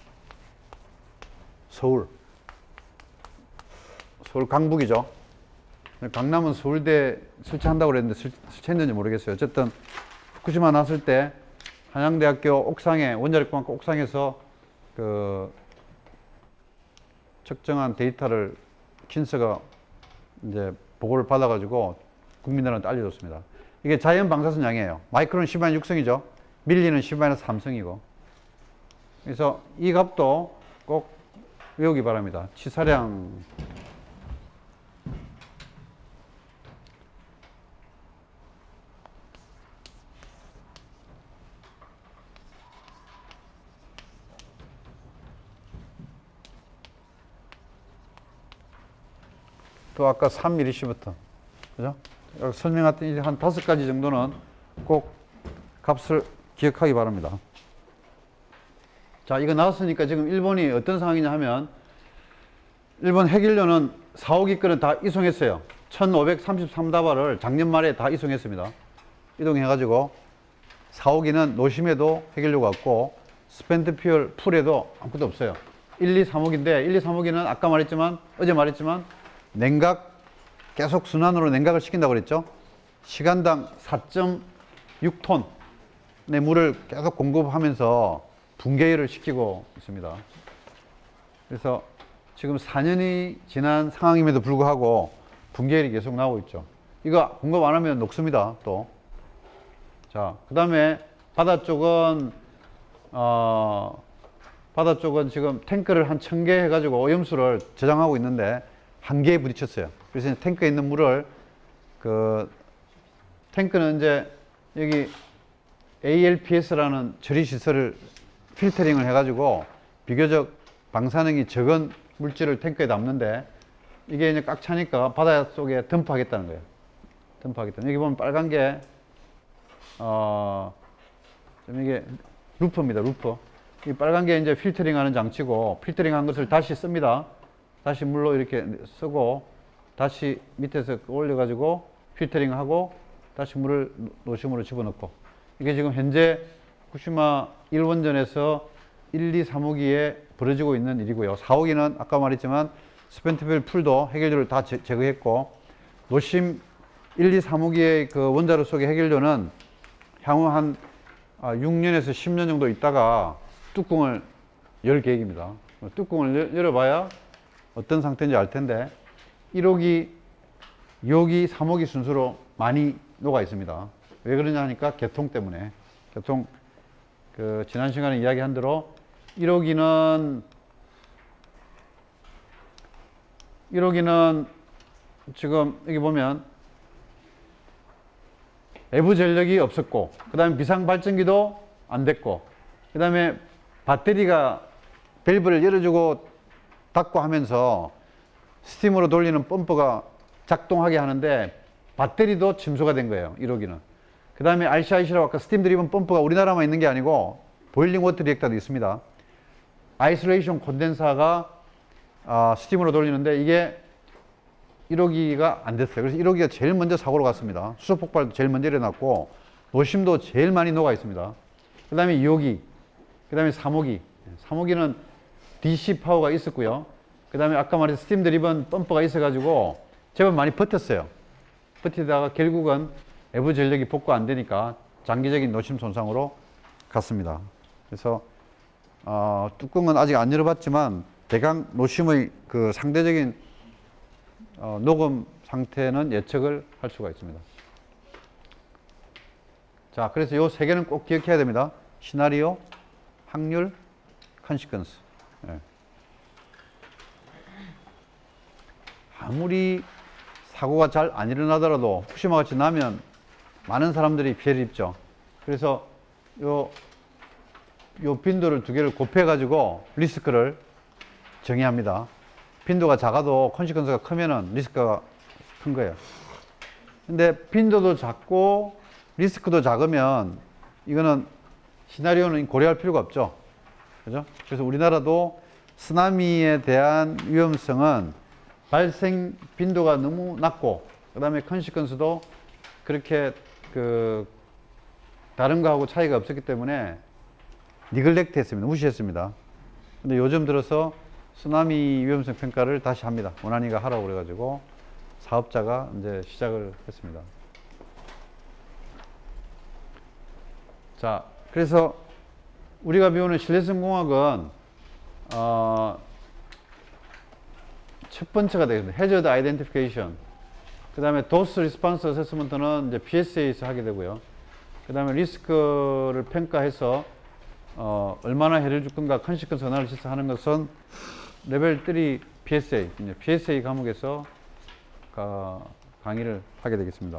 서울. 서울 강북이죠. 강남은 서울대 설치한다고 그랬는데 설치했는지 모르겠어요. 어쨌든 후쿠시마 났을 때 한양대학교 옥상에, 원자력공학과 옥상에서 그 측정한 데이터를 킨스가 이제 보고를 받아가지고 국민들한테 알려줬습니다. 이게 자연 방사선 양이에요. 마이크로는 십 마이너스 육 성이죠. 밀리는 십 마이너스 삼 성이고. 그래서 이 값도 꼭 외우기 바랍니다. 치사량. 또 아까 삼 밀리미터 시버트. 그죠? 설명했던 한 다섯 가지 정도는 꼭 값을 기억하기 바랍니다. 자, 이거 나왔으니까 지금 일본이 어떤 상황이냐 하면 일본 핵연료는 사, 오 기권은 다 이송했어요. 천오백삼십삼 다발을 작년 말에 다 이송했습니다. 이동해가지고 사, 오 기는 노심에도 핵연료가 없고 스펜트 퓨얼 풀에도 아무것도 없어요. 일, 이, 삼, 오 기인데 일, 이, 삼, 오 기는 아까 말했지만 어제 말했지만 냉각 계속 순환으로 냉각을 시킨다고 그랬죠. 시간당 사 점 육 톤의 물을 계속 공급하면서 붕괴를 시키고 있습니다. 그래서 지금 사 년이 지난 상황임에도 불구하고 붕괴율이 계속 나오고 있죠. 이거 공급 안 하면 녹습니다. 또. 자, 그 다음에 바다 쪽은 어, 바다 쪽은 지금 탱크를 한 천 개 해가지고 오염수를 저장하고 있는데 한계에 부딪혔어요. 그래서 탱크에 있는 물을 그 탱크는 이제 여기 에이엘피에스라는 처리 시설을 필터링을 해가지고 비교적 방사능이 적은 물질을 탱크에 담는데 이게 이제 꽉 차니까 바다 속에 덤프하겠다는 거예요. 덤프하겠다. 여기 보면 빨간 게 어, 좀 이게 루프입니다. 루프. 이 빨간 게 이제 필터링하는 장치고 필터링한 것을 다시 씁니다. 다시 물로 이렇게 쓰고 다시 밑에서 올려가지고 필터링하고 다시 물을 노심으로 집어넣고, 이게 지금 현재 후쿠시마 일 원전에서 일, 이, 삼 호기에 벌어지고 있는 일이고요. 사 호기는 아까 말했지만 스펜트필 풀도 해결료를 다 제, 제거했고, 노심 일, 이, 삼 호기의 그 원자로 속의 해결료는 향후 한 육 년에서 십 년 정도 있다가 뚜껑을 열 계획입니다. 뚜껑을 열어봐야 어떤 상태인지 알 텐데, 일 호기, 이 호기, 삼 호기 순서로 많이 녹아 있습니다. 왜 그러냐 하니까 개통 때문에. 개통, 그, 지난 시간에 이야기한 대로 일 호기는, 일 호기는 지금 여기 보면 외부 전력이 없었고, 그 다음에 비상 발전기도 안 됐고, 그 다음에 배터리가 밸브를 열어주고 닫고 하면서 스팀으로 돌리는 펌프가 작동하게 하는데 배터리도 침수가 된 거예요. 일 호기는. 그 다음에 알씨아이씨라고 아까 스팀 드리븐 펌프가 우리나라만 있는 게 아니고 보일링 워터 리액터도 있습니다. 아이솔레이션 콘덴사가 아, 스팀으로 돌리는데 이게 일 호기가 안 됐어요. 그래서 일 호기가 제일 먼저 사고로 갔습니다. 수소 폭발도 제일 먼저 일어났고 노심도 제일 많이 녹아 있습니다. 그 다음에 이 호기, 그 다음에 삼 호기. 삼 호기는 디씨 파워가 있었고요. 그 다음에 아까 말했던 스팀 드리븐 펌프가 있어가지고 제법 많이 버텼어요. 버티다가 결국은 외부 전력이 복구 안 되니까 장기적인 노심 손상으로 갔습니다. 그래서 어, 뚜껑은 아직 안 열어봤지만 대강 노심의 그 상대적인 어, 녹음 상태는 예측을 할 수가 있습니다. 자, 그래서 이 세 개는 꼭 기억해야 됩니다. 시나리오, 확률, 컨시퀀스. 예. 아무리 사고가 잘 안 일어나더라도 후쿠시마 같이 나면 많은 사람들이 피해를 입죠. 그래서 요, 요 빈도를 두 개를 곱해가지고 리스크를 정의합니다. 빈도가 작아도 컨시퀀스가 크면은 리스크가 큰 거예요. 근데 빈도도 작고 리스크도 작으면 이거는 시나리오는 고려할 필요가 없죠. 그죠? 그래서 우리나라도 쓰나미에 대한 위험성은 발생 빈도가 너무 낮고, 그 다음에 컨시퀀스도 그렇게 그 다른 거하고 차이가 없었기 때문에 니글렉트 했습니다. 무시했습니다. 근데 요즘 들어서 쓰나미 위험성 평가를 다시 합니다. 원안위가 하라고 그래가지고 사업자가 이제 시작을 했습니다. 자, 그래서 우리가 배우는 실내성 공학은 어, 첫 번째가 되겠습니다. Hazard Identification. 그 다음에 Dose Response Assessment는 이제 피에스에이에서 하게 되고요. 그 다음에 리스크를 평가해서 어, 얼마나 해를 줄 건가 컨시퀀스 어나리시스 하는 것은 레벨 삼 피에스에이, 이제 피에스에이 과목에서 가, 강의를 하게 되겠습니다.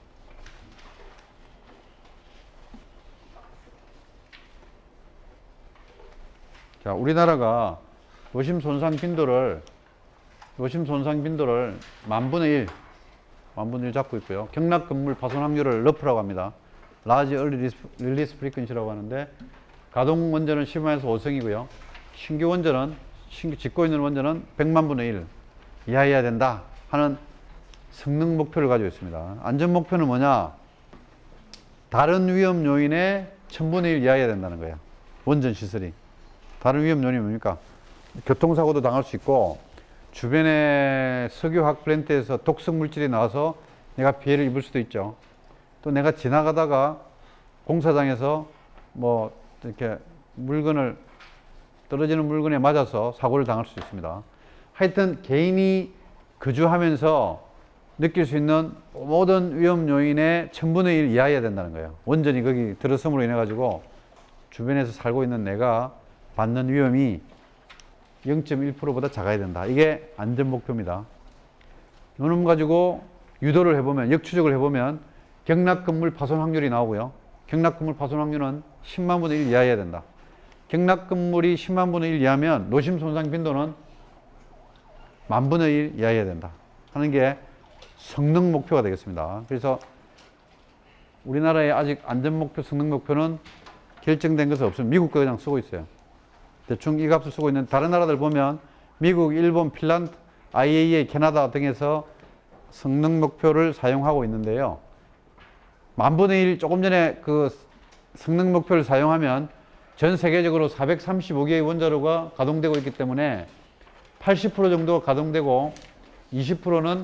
자, 우리나라가 노심 손상 빈도를 노심 손상 빈도를 만분의 일, 만분의 일 잡고 있고요. 경락 건물 파손 확률을 러프라고 합니다. 라지 얼리 릴리스 프리퀀시라고 하는데, 가동 원전은 십에서 오 성이고요. 신규 원전은, 신규 짓고 있는 원전은 백만 분의 일 이하여야 된다 하는 성능 목표를 가지고 있습니다. 안전 목표는 뭐냐? 다른 위험 요인의 천분의 일 이하여야 된다는 거예요. 원전 시설이. 다른 위험 요인이 뭡니까? 교통사고도 당할 수 있고, 주변에 석유화학 플랜트에서 독성 물질이 나와서 내가 피해를 입을 수도 있죠. 또 내가 지나가다가 공사장에서 뭐 이렇게 물건을, 떨어지는 물건에 맞아서 사고를 당할 수 있습니다. 하여튼 개인이 거주하면서 느낄 수 있는 모든 위험 요인의 천분의 일 이하여야 된다는 거예요. 원전이 거기 들어섬으로 인해 가지고 주변에서 살고 있는 내가 받는 위험이 영 점 일 퍼센트보다 작아야 된다. 이게 안전 목표입니다. 이놈 가지고 유도를 해보면, 역추적을 해보면 경락 건물 파손 확률이 나오고요. 경락 건물 파손 확률은 십만 분의 일 이하여야 된다. 경락 건물이 십만 분의 일 이하면 노심 손상 빈도는 만 분의 일 이하여야 된다 하는 게 성능 목표가 되겠습니다. 그래서 우리나라의 아직 안전 목표, 성능 목표는 결정된 것은 없습니다. 미국 거 그냥 쓰고 있어요. 대충 이 값을 쓰고 있는, 다른 나라들 보면 미국, 일본, 핀란드, 아이에이이에이, 캐나다 등에서 성능 목표를 사용하고 있는데요. 만분의 일 조금 전에 그 성능 목표를 사용하면 전 세계적으로 사백삼십오 개의 원자로가 가동되고 있기 때문에 팔십 퍼센트 정도 가동되고 이십 퍼센트는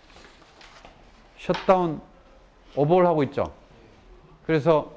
셧다운 오버홀 하고 있죠. 그래서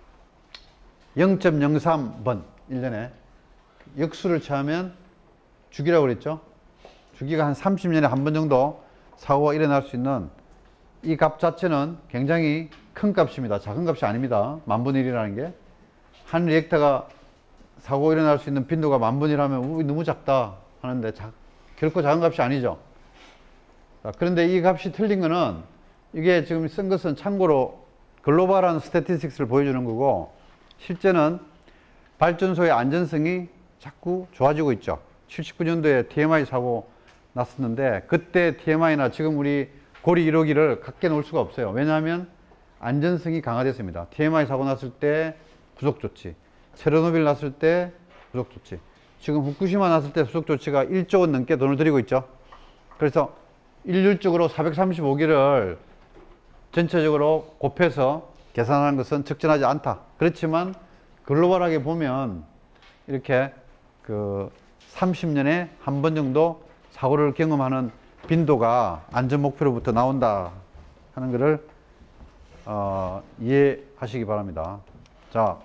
영 점 영삼 번 일 년에 역수를 취하면 주기라고 그랬죠. 주기가 한 삼십 년에 한 번 정도 사고가 일어날 수 있는 이 값 자체는 굉장히 큰 값입니다. 작은 값이 아닙니다. 만분의 일이라는 게. 한 리액터가 사고 일어날 수 있는 빈도가 만분의 일 하면 우리 너무 작다 하는데 자, 결코 작은 값이 아니죠. 자, 그런데 이 값이 틀린 거는 이게 지금 쓴 것은 참고로 글로벌한 스태티스틱스를 보여주는 거고 실제는 발전소의 안전성이 자꾸 좋아지고 있죠. 칠십구 년도에 티엠아이 사고 났었는데 그때 티엠아이나 지금 우리 고리 일 호기를 같게 놓을 수가 없어요. 왜냐하면 안전성이 강화됐습니다. 티엠아이 사고 났을 때 후속조치, 체르노빌 났을 때 후속조치, 지금 후쿠시마 났을 때 후속조치가 일조 원 넘게 돈을 들이고 있죠. 그래서 일률적으로 사백삼십오 개를 전체적으로 곱해서 계산하는 것은 적절하지 않다. 그렇지만 글로벌하게 보면 이렇게 그 삼십 년에 한 번 정도 사고를 경험하는 빈도가 안전 목표로부터 나온다 하는 것을 어, 이해하시기 바랍니다. 자,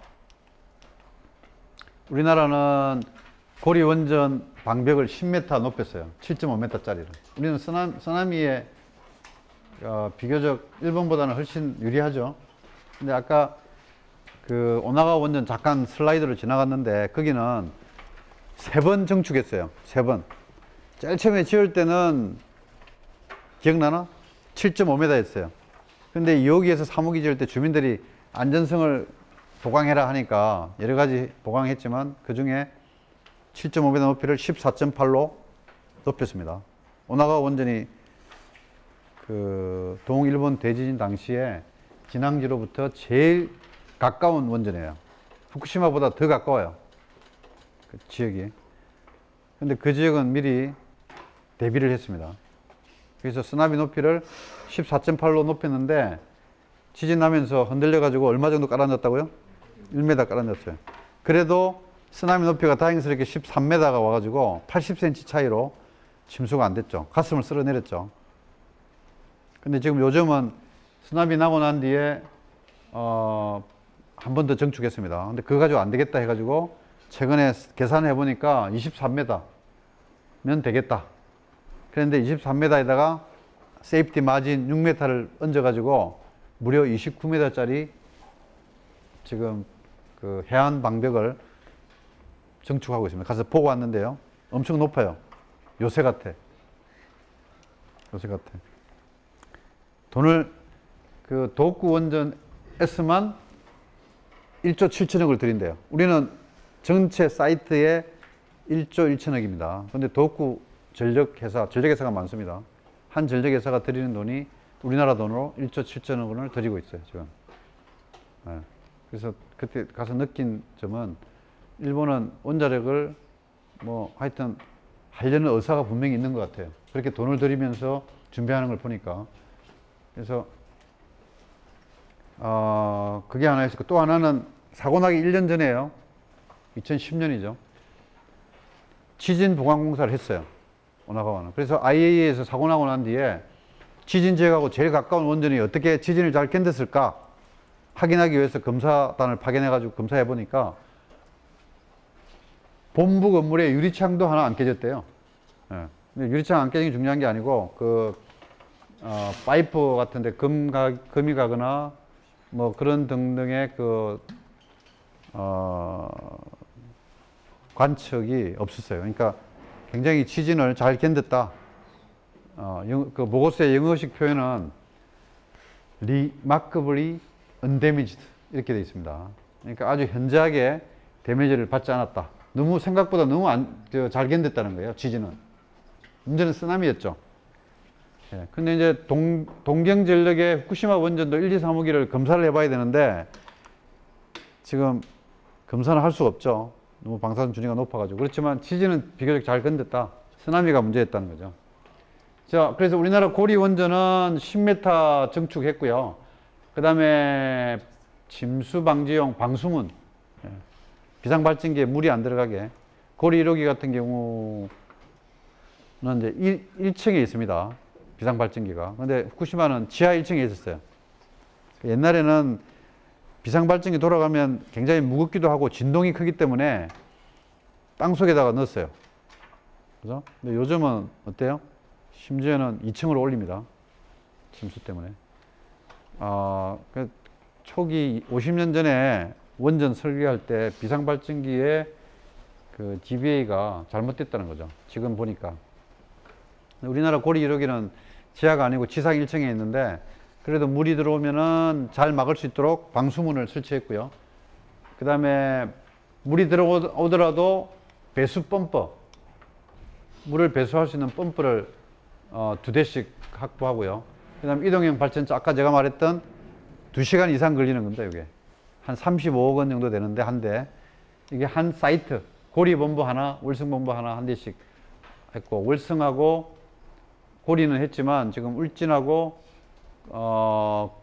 우리나라는 고리 원전 방벽을 십 미터 높였어요. 칠 점 오 미터짜리를. 우리는 쓰나, 쓰나미에 어, 비교적 일본보다는 훨씬 유리하죠. 근데 아까 그 오나가 원전 잠깐 슬라이드로 지나갔는데 거기는 세 번 정축했어요. 세 번. 제일 처음에 지을 때는 기억나나? 칠 점 오 미터였어요. 근데 이 호기에서 삼 호기 지을 때 주민들이 안전성을 보강해라 하니까 여러 가지 보강했지만 그 중에 칠 점 오 미터 높이를 십사 점 팔로 높였습니다. 오나가 원전이 그 동일본 대지진 당시에 진앙지로부터 제일 가까운 원전이에요. 후쿠시마보다 더 가까워요. 그 지역이. 근데 그 지역은 미리 대비를 했습니다. 그래서 쓰나미 높이를 십사 점 팔로 높였는데 지진 나면서 흔들려 가지고 얼마 정도 깔아놨다고요? 일 미터 깔아놨어요. 그래도 쓰나미 높이가 다행스럽게 십삼 미터가 와가지고 팔십 센티미터 차이로 침수가 안 됐죠. 가슴을 쓸어내렸죠. 근데 지금 요즘은 쓰나미 나고 난 뒤에 어, 한 번 더 정축했습니다. 근데 그거 가지고 안 되겠다 해가지고 최근에 계산해 보니까 이십삼 미터면 되겠다. 그런데 이십삼 미터에다가 세이프티 마진 육 미터를 얹어가지고 무려 이십구 미터짜리 지금 그 해안 방벽을 정축하고 있습니다. 가서 보고 왔는데요. 엄청 높아요. 요새 같아. 요새 같아. 돈을 그 도쿠 원전 S만 일조 칠천억을 들인대요. 우리는 전체 사이트에 일조 천억입니다. 근데 도쿠 전력회사, 전력회사가 많습니다. 한 전력회사가 들이는 돈이 우리나라 돈으로 일조 칠천억 원을 들이고 있어요, 지금. 네. 그래서 그때 가서 느낀 점은 일본은 원자력을 뭐 하여튼 하려는 의사가 분명히 있는 것 같아요. 그렇게 돈을 들이면서 준비하는 걸 보니까. 그래서 어, 그게 하나 있었고 또 하나는 사고 나기 일 년 전에요. 이천십 년이죠. 지진 보강 공사를 했어요. 오나가와는. 그래서 아이에이이에서 사고 나고 난 뒤에 지진 지역하고 제일 가까운 원전이 어떻게 지진을 잘 견뎠을까 확인하기 위해서 검사단을 파견해 가지고 검사해 보니까 본부 건물에 유리창도 하나 안 깨졌대요. 예. 근데 유리창 안 깨진 게 중요한 게 아니고 그 어, 파이프 같은데 금 가, 금이 가거나 뭐 그런 등등의 그 어, 관측이 없었어요. 그러니까 굉장히 지진을 잘 견뎠다. 어, 영, 그 모고스의 영어식 표현은 remarkably undamaged 이렇게 되어 있습니다. 그러니까 아주 현저하게 데미지를 받지 않았다. 너무 생각보다 너무 안, 저, 잘 견뎠다는 거예요. 지진은. 문제는 쓰나미였죠. 예, 근데 이제 동, 동경전력의 후쿠시마 원전도 일, 이, 삼 호기를 검사를 해봐야 되는데 지금 검사는 할 수가 없죠. 너무 방사선 준위가 높아가지고. 그렇지만 지진은 비교적 잘 견뎠다. 쓰나미가 문제였다는 거죠. 자, 그래서 우리나라 고리 원전은 십 미터 증축했고요. 그 다음에 침수 방지용 방수문, 예. 비상발전기에 물이 안 들어가게. 고리 일 호기 같은 경우는 이제 일, 일 층에 있습니다. 비상발전기가. 근데 후쿠시마는 지하 일 층에 있었어요. 옛날에는 비상발전기 돌아가면 굉장히 무겁기도 하고 진동이 크기 때문에 땅속에다가 넣었어요. 그죠? 근데 요즘은 어때요? 심지어는 이 층으로 올립니다. 침수 때문에. 아, 그 초기 오십 년 전에 원전 설계할 때 비상발전기의 그 디비에이가 잘못됐다는 거죠. 지금 보니까. 우리나라 고리 일 호기는 지하가 아니고 지상 일 층에 있는데 그래도 물이 들어오면은 잘 막을 수 있도록 방수문을 설치했고요. 그 다음에 물이 들어오더라도 배수 펌프, 물을 배수할 수 있는 펌프를 어, 두 대씩 확보하고요. 그 다음에 이동형 발전소, 아까 제가 말했던 두 시간 이상 걸리는 겁니다, 이게. 한 삼십오억 원 정도 되는데, 한 대. 이게 한 사이트, 고리본부 하나, 월성본부 하나, 한 대씩 했고, 월성하고 고리는 했지만, 지금 울진하고, 어,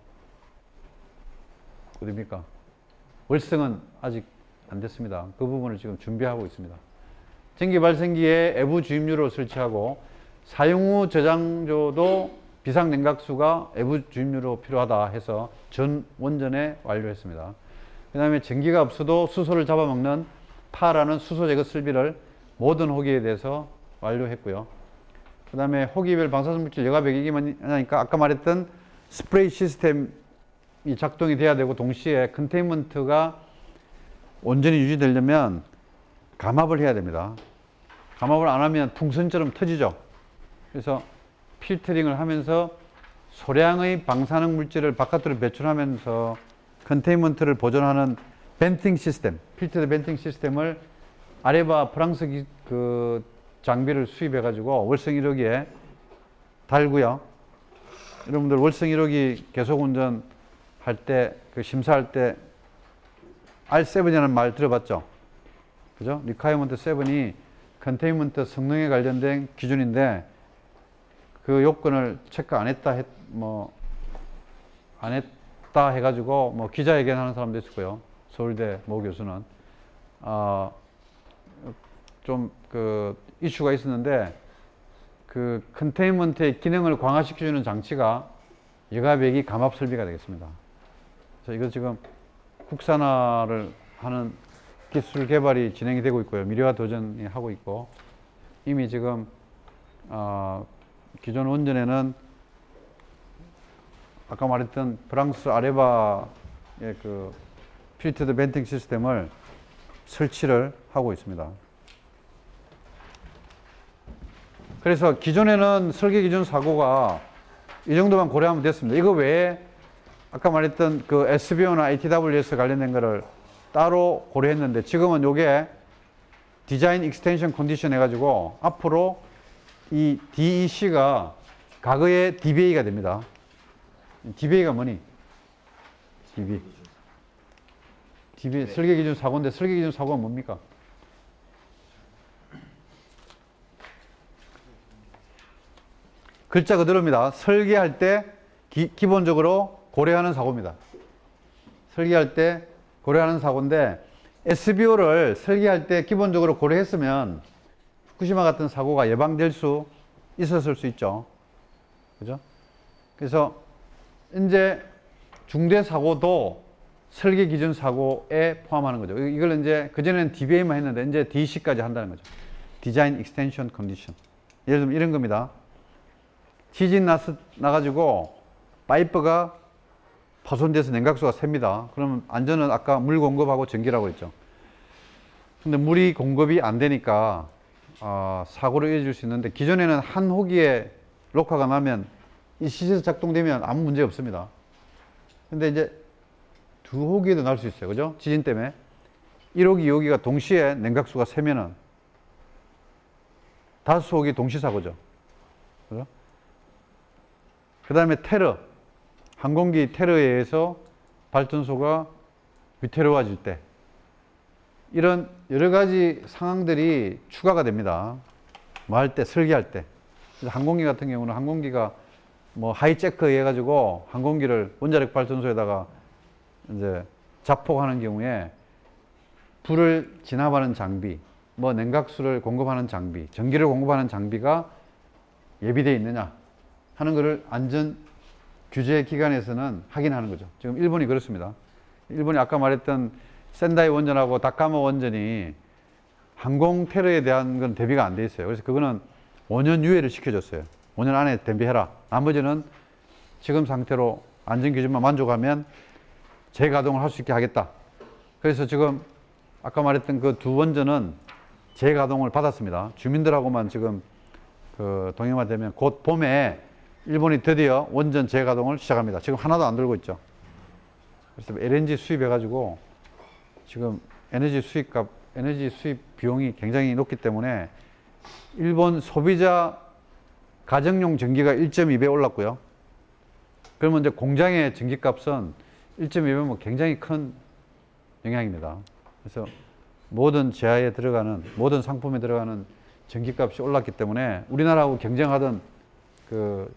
어디입니까? 월성은 아직 안 됐습니다. 그 부분을 지금 준비하고 있습니다. 전기 발생기에 외부 주입류를 설치하고, 사용 후 저장조도 비상냉각수가 외부 주입류로 필요하다 해서 전 원전에 완료했습니다. 그 다음에 전기가 없어도 수소를 잡아먹는 파라는 수소 제거 설비를 모든 호기에 대해서 완료했고요. 그 다음에 호기별 방사성 물질 여가 배기기만 하니까 아까 말했던 스프레이 시스템이 작동이 돼야 되고 동시에 컨테인먼트가 온전히 유지되려면 감압을 해야 됩니다. 감압을 안 하면 풍선처럼 터지죠. 그래서 필터링을 하면서 소량의 방사능 물질을 바깥으로 배출하면서 컨테인먼트를 보존하는 벤팅 시스템, 필터드 벤팅 시스템을 아레바 프랑스 기, 그 장비를 수입해 가지고 월성 일 호기에 달고요. 여러분들 월성 일 호기 계속 운전 할 때, 그 심사할 때 알 세븐이라는 말 들어봤죠? 그죠? 리콰이어먼트 세븐이 컨테인먼트 성능에 관련된 기준인데 그 요건을 체크 안 했다 했, 뭐, 안 했다 해가지고, 뭐, 기자회견 하는 사람도 있었고요. 서울대 모 교수는. 아, 좀, 그, 이슈가 있었는데, 그, 컨테인먼트의 기능을 강화시켜주는 장치가 여가배기 감압 설비가 되겠습니다. 그래서 이거 지금 국산화를 하는 기술 개발이 진행이 되고 있고요. 미래화 도전이 하고 있고, 이미 지금, 어, 기존 원전에는 아까 말했던 프랑스 아레바의 그 필터드 벤팅 시스템을 설치를 하고 있습니다. 그래서 기존에는 설계 기준 사고가 이 정도만 고려하면 됐습니다. 이거 외에 아까 말했던 그 에스비오나 에이티더블유에스 관련된 거를 따로 고려했는데 지금은 요게 디자인 익스텐션 컨디션 해가지고 앞으로 이 디이씨가 과거의 디비에이가 됩니다. 디비에이가 뭐니? 디비. 디비 설계기준 사고인데 설계기준 사고가 뭡니까? 글자 그대로입니다. 설계할 때 기, 기본적으로 고려하는 사고입니다. 설계할 때 고려하는 사고인데 에스비오를 설계할 때 기본적으로 고려했으면 후쿠시마 같은 사고가 예방될 수 있었을 수 있죠. 그죠? 그래서 이제 중대 사고도 설계 기준 사고에 포함하는 거죠. 이걸 이제 그전에는 디비에이만 했는데 이제 디이씨까지 한다는 거죠. 디자인 익스텐션 컨디션. 예를 들면 이런 겁니다. 지진 나서, 나가지고 파이프가 파손돼서 냉각수가 셉니다. 그러면 안전은 아까 물 공급하고 전기라고 했죠. 근데 물이 공급이 안 되니까 어, 사고를 이어질 수 있는데 기존에는 한 호기에 녹화가 나면 이 시스템 작동되면 아무 문제 없습니다. 근데 이제 두 호기에도 날 수 있어요. 그죠? 지진 때문에 일 호기, 이 호기가 동시에 냉각수가 새면은 다섯 호기 동시 사고죠. 그죠? 그 다음에 테러, 항공기 테러에 의해서 발전소가 위태로워질 때 이런 여러 가지 상황들이 추가가 됩니다. 뭐 할 때, 설계할 때. 그래서 항공기 같은 경우는 항공기가 뭐 하이제크 해가지고 항공기를 원자력 발전소에다가 이제 자폭하는 경우에 불을 진압하는 장비, 뭐 냉각수를 공급하는 장비, 전기를 공급하는 장비가 예비되어 있느냐 하는 것을 안전 규제 기관에서는 확인하는 거죠. 지금 일본이 그렇습니다. 일본이 아까 말했던 센다이 원전하고 다카마 원전이 항공 테러에 대한 건 대비가 안 돼 있어요. 그래서 그거는 오 년 유예를 시켜줬어요. 오 년 안에 대비해라. 나머지는 지금 상태로 안전 기준만 만족하면 재가동을 할 수 있게 하겠다. 그래서 지금 아까 말했던 그 두 원전은 재가동을 받았습니다. 주민들하고만 지금 그 동의만 되면 곧 봄에 일본이 드디어 원전 재가동을 시작합니다. 지금 하나도 안 들고 있죠. 그래서 엘엔지 수입해가지고 지금 에너지 수입값, 에너지 수입 비용이 굉장히 높기 때문에 일본 소비자 가정용 전기가 일 점 이 배 올랐고요. 그러면 이제 공장의 전기값은 일 점 이 배면 굉장히 큰 영향입니다. 그래서 모든 지하에 들어가는, 모든 상품에 들어가는 전기값이 올랐기 때문에 우리나라하고 경쟁하던 그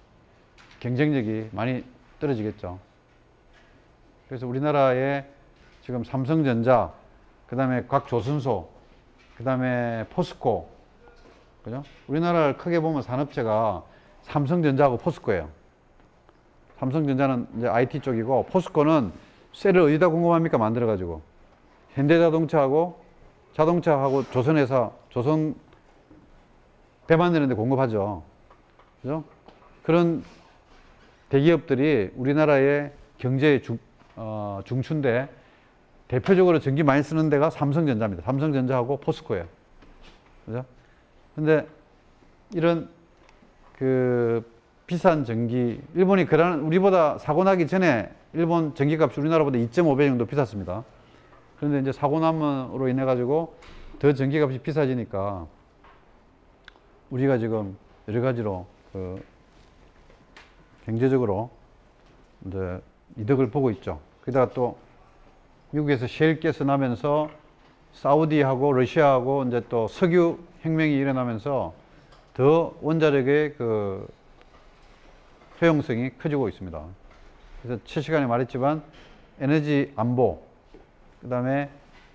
경쟁력이 많이 떨어지겠죠. 그래서 우리나라에 지금 삼성전자, 그 다음에 각 조선소, 그 다음에 포스코, 그죠? 우리나라를 크게 보면 산업체가 삼성전자하고 포스코예요. 삼성전자는 이제 아이티 쪽이고, 포스코는 셀을 어디다 공급합니까? 만들어가지고. 현대자동차하고 자동차하고 조선회사, 조선 배 만드는 데 공급하죠. 그죠? 그런 대기업들이 우리나라의 경제의 중, 어, 중추인데, 대표적으로 전기 많이 쓰는 데가 삼성전자입니다. 삼성전자하고 포스코예요. 그죠? 근데 이런 그 비싼 전기, 일본이 그런, 우리보다 사고 나기 전에 일본 전기값이 우리나라보다 이 점 오 배 정도 비쌌습니다. 그런데 이제 사고 남으로 인해 가지고 더 전기값이 비싸지니까 우리가 지금 여러 가지로 그 경제적으로 이제 이득을 보고 있죠. 게다가 또 미국에서 셰일가스 나면서 사우디하고 러시아하고 이제 또 석유 혁명이 일어나면서 더 원자력의 그 효용성이 커지고 있습니다. 그래서 첫 시간에 말했지만 에너지 안보, 그 다음에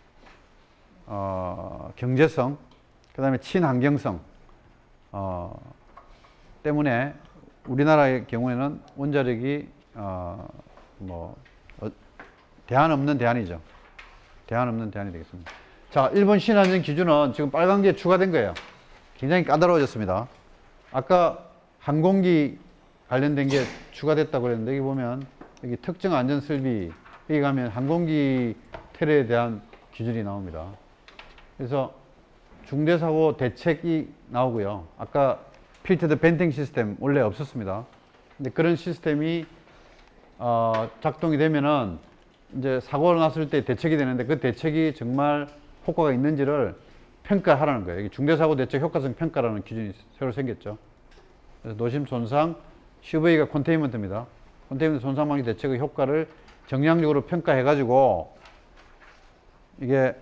어, 경제성, 그 다음에 친환경성 어, 때문에 우리나라의 경우에는 원자력이 어, 뭐 어, 대안 없는 대안이죠. 대안 없는 대안이 되겠습니다. 자, 일본 신안전 기준은 지금 빨간 게 추가된 거예요. 굉장히 까다로워졌습니다. 아까 항공기 관련된 게 추가됐다고 그랬는데, 여기 보면 여기 특정 안전 설비, 여기 가면 항공기 테러에 대한 기준이 나옵니다. 그래서 중대사고 대책이 나오고요. 아까 필터드 벤팅 시스템 원래 없었습니다. 근데 그런 시스템이 어, 작동이 되면은 이제 사고가 났을 때 대책이 되는데, 그 대책이 정말 효과가 있는지를 평가하라는 거예요. 여기 중대사고 대책 효과성 평가라는 기준이 새로 생겼죠. 그래서 노심 손상, 씨브이가 컨테인먼트입니다. 컨테인먼트 손상 방지 대책의 효과를 정량적으로 평가해가지고 이게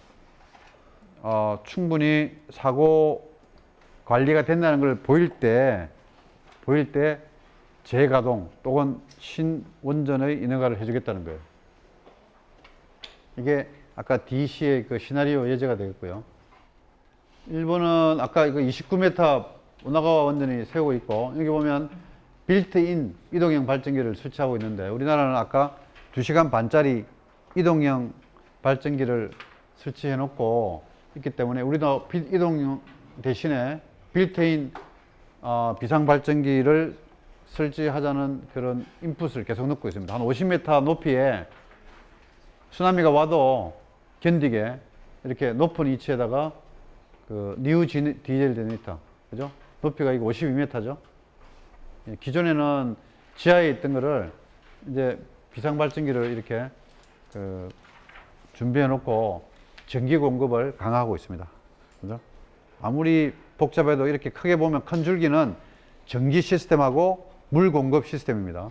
어, 충분히 사고 관리가 된다는 걸 보일 때, 보일 때 재가동 또는 신원전의 인허가를 해주겠다는 거예요. 이게 아까 디씨의 그 시나리오 예제가 되겠고요. 일본은 아까 이거 이십구 미터 오나가와 원전이 세우고 있고, 여기 보면 빌트인 이동형 발전기를 설치하고 있는데, 우리나라는 아까 두 시간 반짜리 이동형 발전기를 설치해 놓고 있기 때문에 우리도 이동형 대신에 빌트인 어, 비상 발전기를 설치하자는 그런 인풋을 계속 넣고 있습니다. 한 오십 미터 높이에 쓰나미가 와도 견디게 이렇게 높은 위치에다가 그 뉴 디젤 제너레이터, 그죠? 높이가 이거 오십이 미터죠. 기존에는 지하에 있던 거를 이제 비상 발전기를 이렇게 그 준비해 놓고 전기 공급을 강화하고 있습니다. 그죠? 아무리 복잡해도 이렇게 크게 보면 큰 줄기는 전기 시스템하고 물 공급 시스템입니다.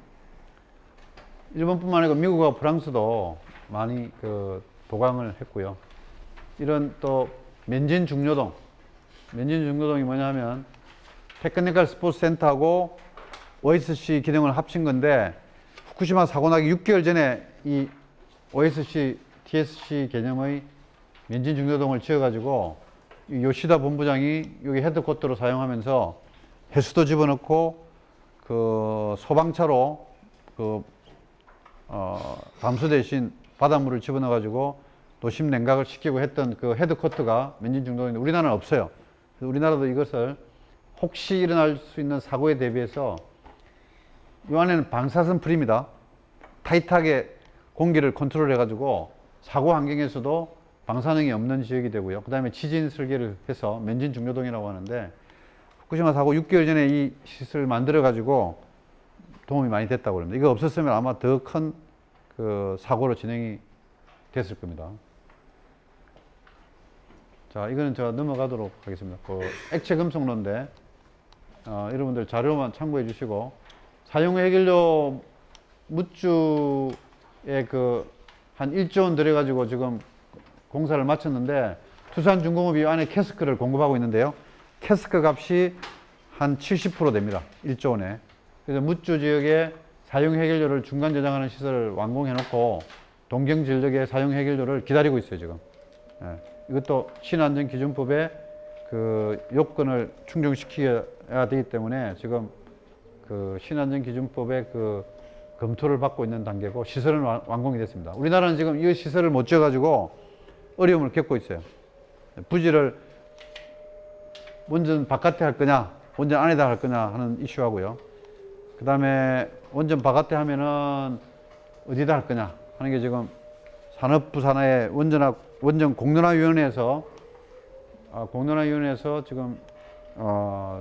일본뿐만 아니고 미국과 프랑스도 많이 그 도강을 했고요. 이런 또 면진 중요동, 면진 중요동이 뭐냐면 테크니컬 스포츠 센터하고 오에스씨 기능을 합친 건데 후쿠시마 사고 나기 육 개월 전에 이 오에스씨, 티에스씨 개념의 면진 중노동을 지어가지고 이 요시다 본부장이 여기 헤드쿼터로 사용하면서 해수도 집어넣고 그 소방차로 그 어, 담수 대신 바닷물을 집어넣어가지고 도심 냉각을 시키고 했던 그 헤드쿼터가 면진 중노동인데 우리나라는 없어요. 그래서 우리나라도 이것을 혹시 일어날 수 있는 사고에 대비해서 이 안에는 방사선 프림이다. 타이트하게 공기를 컨트롤 해가지고 사고 환경에서도 방사능이 없는 지역이 되고요. 그 다음에 지진 설계를 해서 면진 중노동이라고 하는데 후쿠시마 사고 육 개월 전에 이 시설을 만들어가지고 도움이 많이 됐다고 합니다. 이거 없었으면 아마 더 큰 그 사고로 진행이 됐을 겁니다. 자, 이거는 제가 넘어가도록 하겠습니다. 그 액체 금속로인데 어, 여러분들 자료만 참고해 주시고 사용 해결료 묻주에 그 한 일조 원 들여가지고 지금 공사를 마쳤는데 투산중공업이 안에 캐스크를 공급하고 있는데요. 캐스크 값이 한 칠십 퍼센트 됩니다. 일조 원에. 그래서 묻주 지역에 사용 해결료를 중간 저장하는 시설을 완공해 놓고 동경전력의 사용 해결료를 기다리고 있어요, 지금. 예. 이것도 신안전기준법에 그 요건을 충족시켜야 되기 때문에 지금 그 신안전기준법의 그 검토를 받고 있는 단계고 시설은 완, 완공이 됐습니다. 우리나라는 지금 이 시설을 못 지어가지고 어려움을 겪고 있어요. 부지를 원전 바깥에 할 거냐, 원전 안에다 할 거냐 하는 이슈하고요. 그 다음에 원전 바깥에 하면은 어디다 할 거냐 하는 게 지금 산업부 산하의 원전학, 원전 공론화위원회에서, 아, 공론화위원회에서 지금, 어,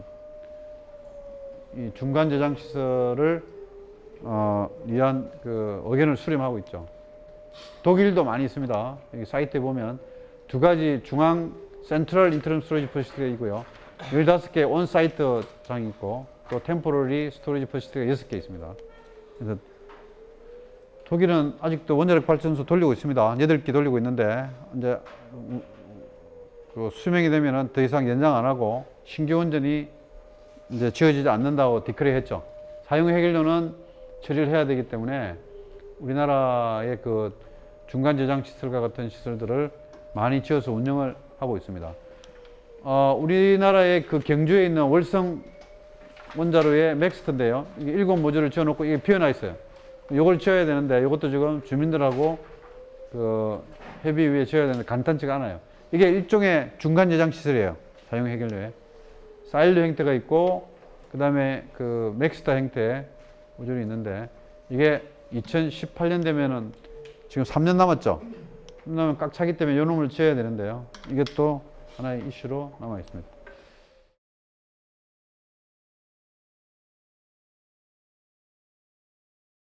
이 중간 저장 시설을 어, 위한 그 의견을 수렴하고 있죠. 독일도 많이 있습니다. 여기 사이트에 보면 두 가지 중앙 센트럴 인터럼 스토리지 퍼시티가 있고요. 열다섯 개 온사이트 장이 있고 또 템포러리 스토리지 퍼시티가 여섯 개 있습니다. 그래서 독일은 아직도 원자력 발전소 돌리고 있습니다. 여덟 개 돌리고 있는데 이제 그 수명이 되면은 더 이상 연장 안 하고 신규 원전이 이제 지어지지 않는다고 디크레이 했죠. 사용 해결료는 처리를 해야 되기 때문에 우리나라의 그 중간 저장 시설과 같은 시설들을 많이 지어서 운영을 하고 있습니다. 어, 우리나라의 그 경주에 있는 월성 원자로의 맥스터인데요. 이게 일곱 모듈을 지어놓고 이게 비어나 있어요. 이걸 지어야 되는데 이것도 지금 주민들하고 그 협의 위에 지어야 되는데 간단치가 않아요. 이게 일종의 중간 저장 시설이에요. 사용 해결료에. 사일로 형태가 있고 그 다음에 그 맥스터 형태의 모듈이 있는데 이게 이천십팔 년 되면은 지금 삼 년 남았죠. 그러면 꽉 차기 때문에 요 놈을 지어야 되는데요. 이게 또 하나의 이슈로 남아 있습니다.